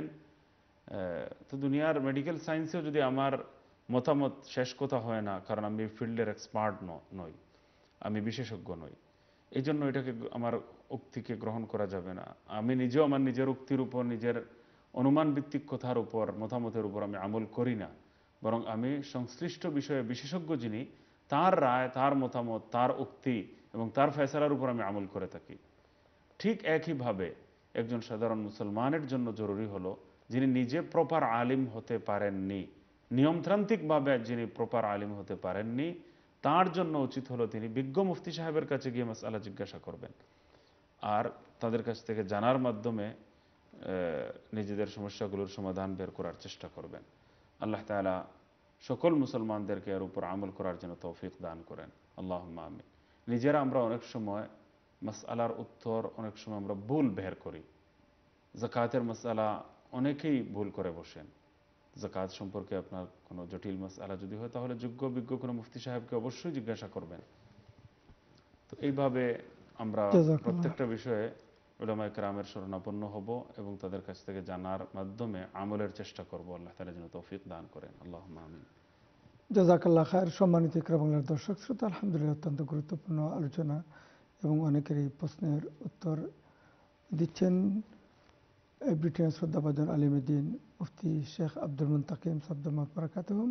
তো দুনিয়ার মেডিকেল সায়েন্সেও যদি আমার মতামত শেষ কথা হয় না, কারণ আমি ফিল্ডের এক্সপার্ট নই, আমি বিশেষজ্ঞ নই, এই জন্য এটাকে আমার উক্তিকে গ্রহণ করা যাবে না। আমি নিজেও আমার নিজের উক্তির উপর, নিজের অনুমান ভিত্তিক কথার উপর, মতামতের উপর আমি আমল করি না, বরং আমি সংশ্লিষ্ট বিষয়ে বিশেষজ্ঞ যিনি তার রায়, তার মতামত, তার উক্তি এবং তার ফয়সালার উপর আমি আমল করে থাকি। ঠিক একইভাবে একজন সাধারণ মুসলমানের জন্য জরুরি হলো যিনি নিজে প্রপার আলিম হতে পারেননি, নিয়মতান্ত্রিকভাবে যিনি প্রপার আলিম হতে পারেননি, তার জন্য উচিত হলো তিনি বিজ্ঞ মুফতি সাহেবের কাছে গিয়ে মাসআলা জিজ্ঞাসা করবেন আর তাদের কাছ থেকে জানার মাধ্যমে নিজেদের সমস্যাগুলোর সমাধান বের করার চেষ্টা করবেন। আল্লাহ তাআলা সকল মুসলমানদেরকে এর উপর আমল করার জন্য তৌফিক দান করেন, আল্লাহুম্মা আমিন। নিজেরা আমরা অনেক সময় মাসআলার উত্তর অনেক সময় আমরা ভুল বের করি। যাকাতের মাসআলা অনেকেই ভুল করে বসেন। যাকাত সম্পর্কে আপনার কোনো জটিল মাসআলা যদি হয় তাহলে যোগ্য বিজ্ঞ কোনো মুফতি সাহেবকে অবশ্যই জিজ্ঞাসা করবেন। তো এইভাবে আমরা প্রত্যেকটা বিষয়ে উলামায়ে কেরামের শরণাপন্ন হব এবং তাদের কাছ থেকে জানার মাধ্যমে আমলের চেষ্টা করব। আল্লাহ তাআলা যেন তৌফিক দান করেন, আল্লাহুম্মা আমিন।
জাযাকাল্লাহ খায়ের। সম্মানিত ইকরা বাংলার দর্শক শ্রোতা, আলহামদুলিল্লাহ অত্যন্ত গুরুত্বপূর্ণ আলোচনা এবং অনেকেরই প্রশ্নের উত্তর দিচ্ছেন ব্রিটেনের শ্রদ্ধাভাজন আলিমুদ্দিন মুফতি শেখ আব্দুল মুন্তাকিম সাদ্দামাত বারাকাতুহুম।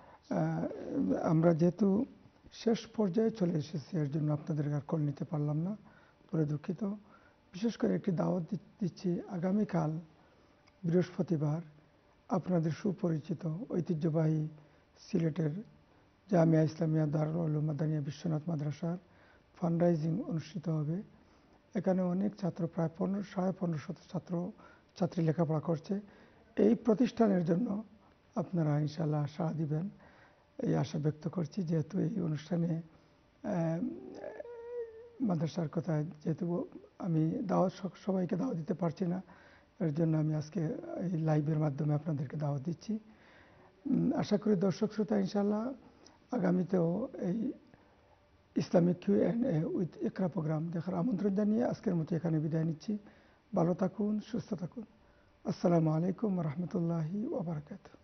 আমরা যেহেতু শেষ পর্যায়ে চলে এসেছি, এর জন্য আপনাদের আর কল নিতে পারলাম না, পরে দুঃখিত। বিশেষ করে একটি দাওয়াত দিচ্ছি, আগামীকাল বৃহস্পতিবার আপনাদের সুপরিচিত ঐতিহ্যবাহী সিলেটের জামিয়া ইসলামিয়া দারুল উলুম মাদানিয়া বিশ্বনাথ মাদ্রাসার ফান্ডরাইজিং অনুষ্ঠিত হবে। এখানে অনেক ছাত্র, প্রায় 1500 ছাত্র ছাত্রী লেখাপড়া করছে। এই প্রতিষ্ঠানের জন্য আপনারা ইনশাআল্লাহ সাড়া দিবেন এই আশা ব্যক্ত করছি। যেহেতু এই অনুষ্ঠানে মাদ্রাসার কথা যেহেতু আমি সবাইকে দাওয়াত দিতে পারছি না, এর জন্য আমি আজকে এই লাইভের মাধ্যমে আপনাদেরকে দাওয়াত দিচ্ছি। আশা করি দর্শক শ্রোতা ইনশাআল্লাহ আগামীতেও এই Islamic Q&A with Iqra programme দেখার আমন্ত্রণ জানিয়ে আজকের মতো এখানে বিদায় নিচ্ছি। ভালো থাকুন, সুস্থ থাকুন। আসসালামু আলাইকুম ওয়া রাহমাতুল্লাহি ওয়া বারাকাতুহু।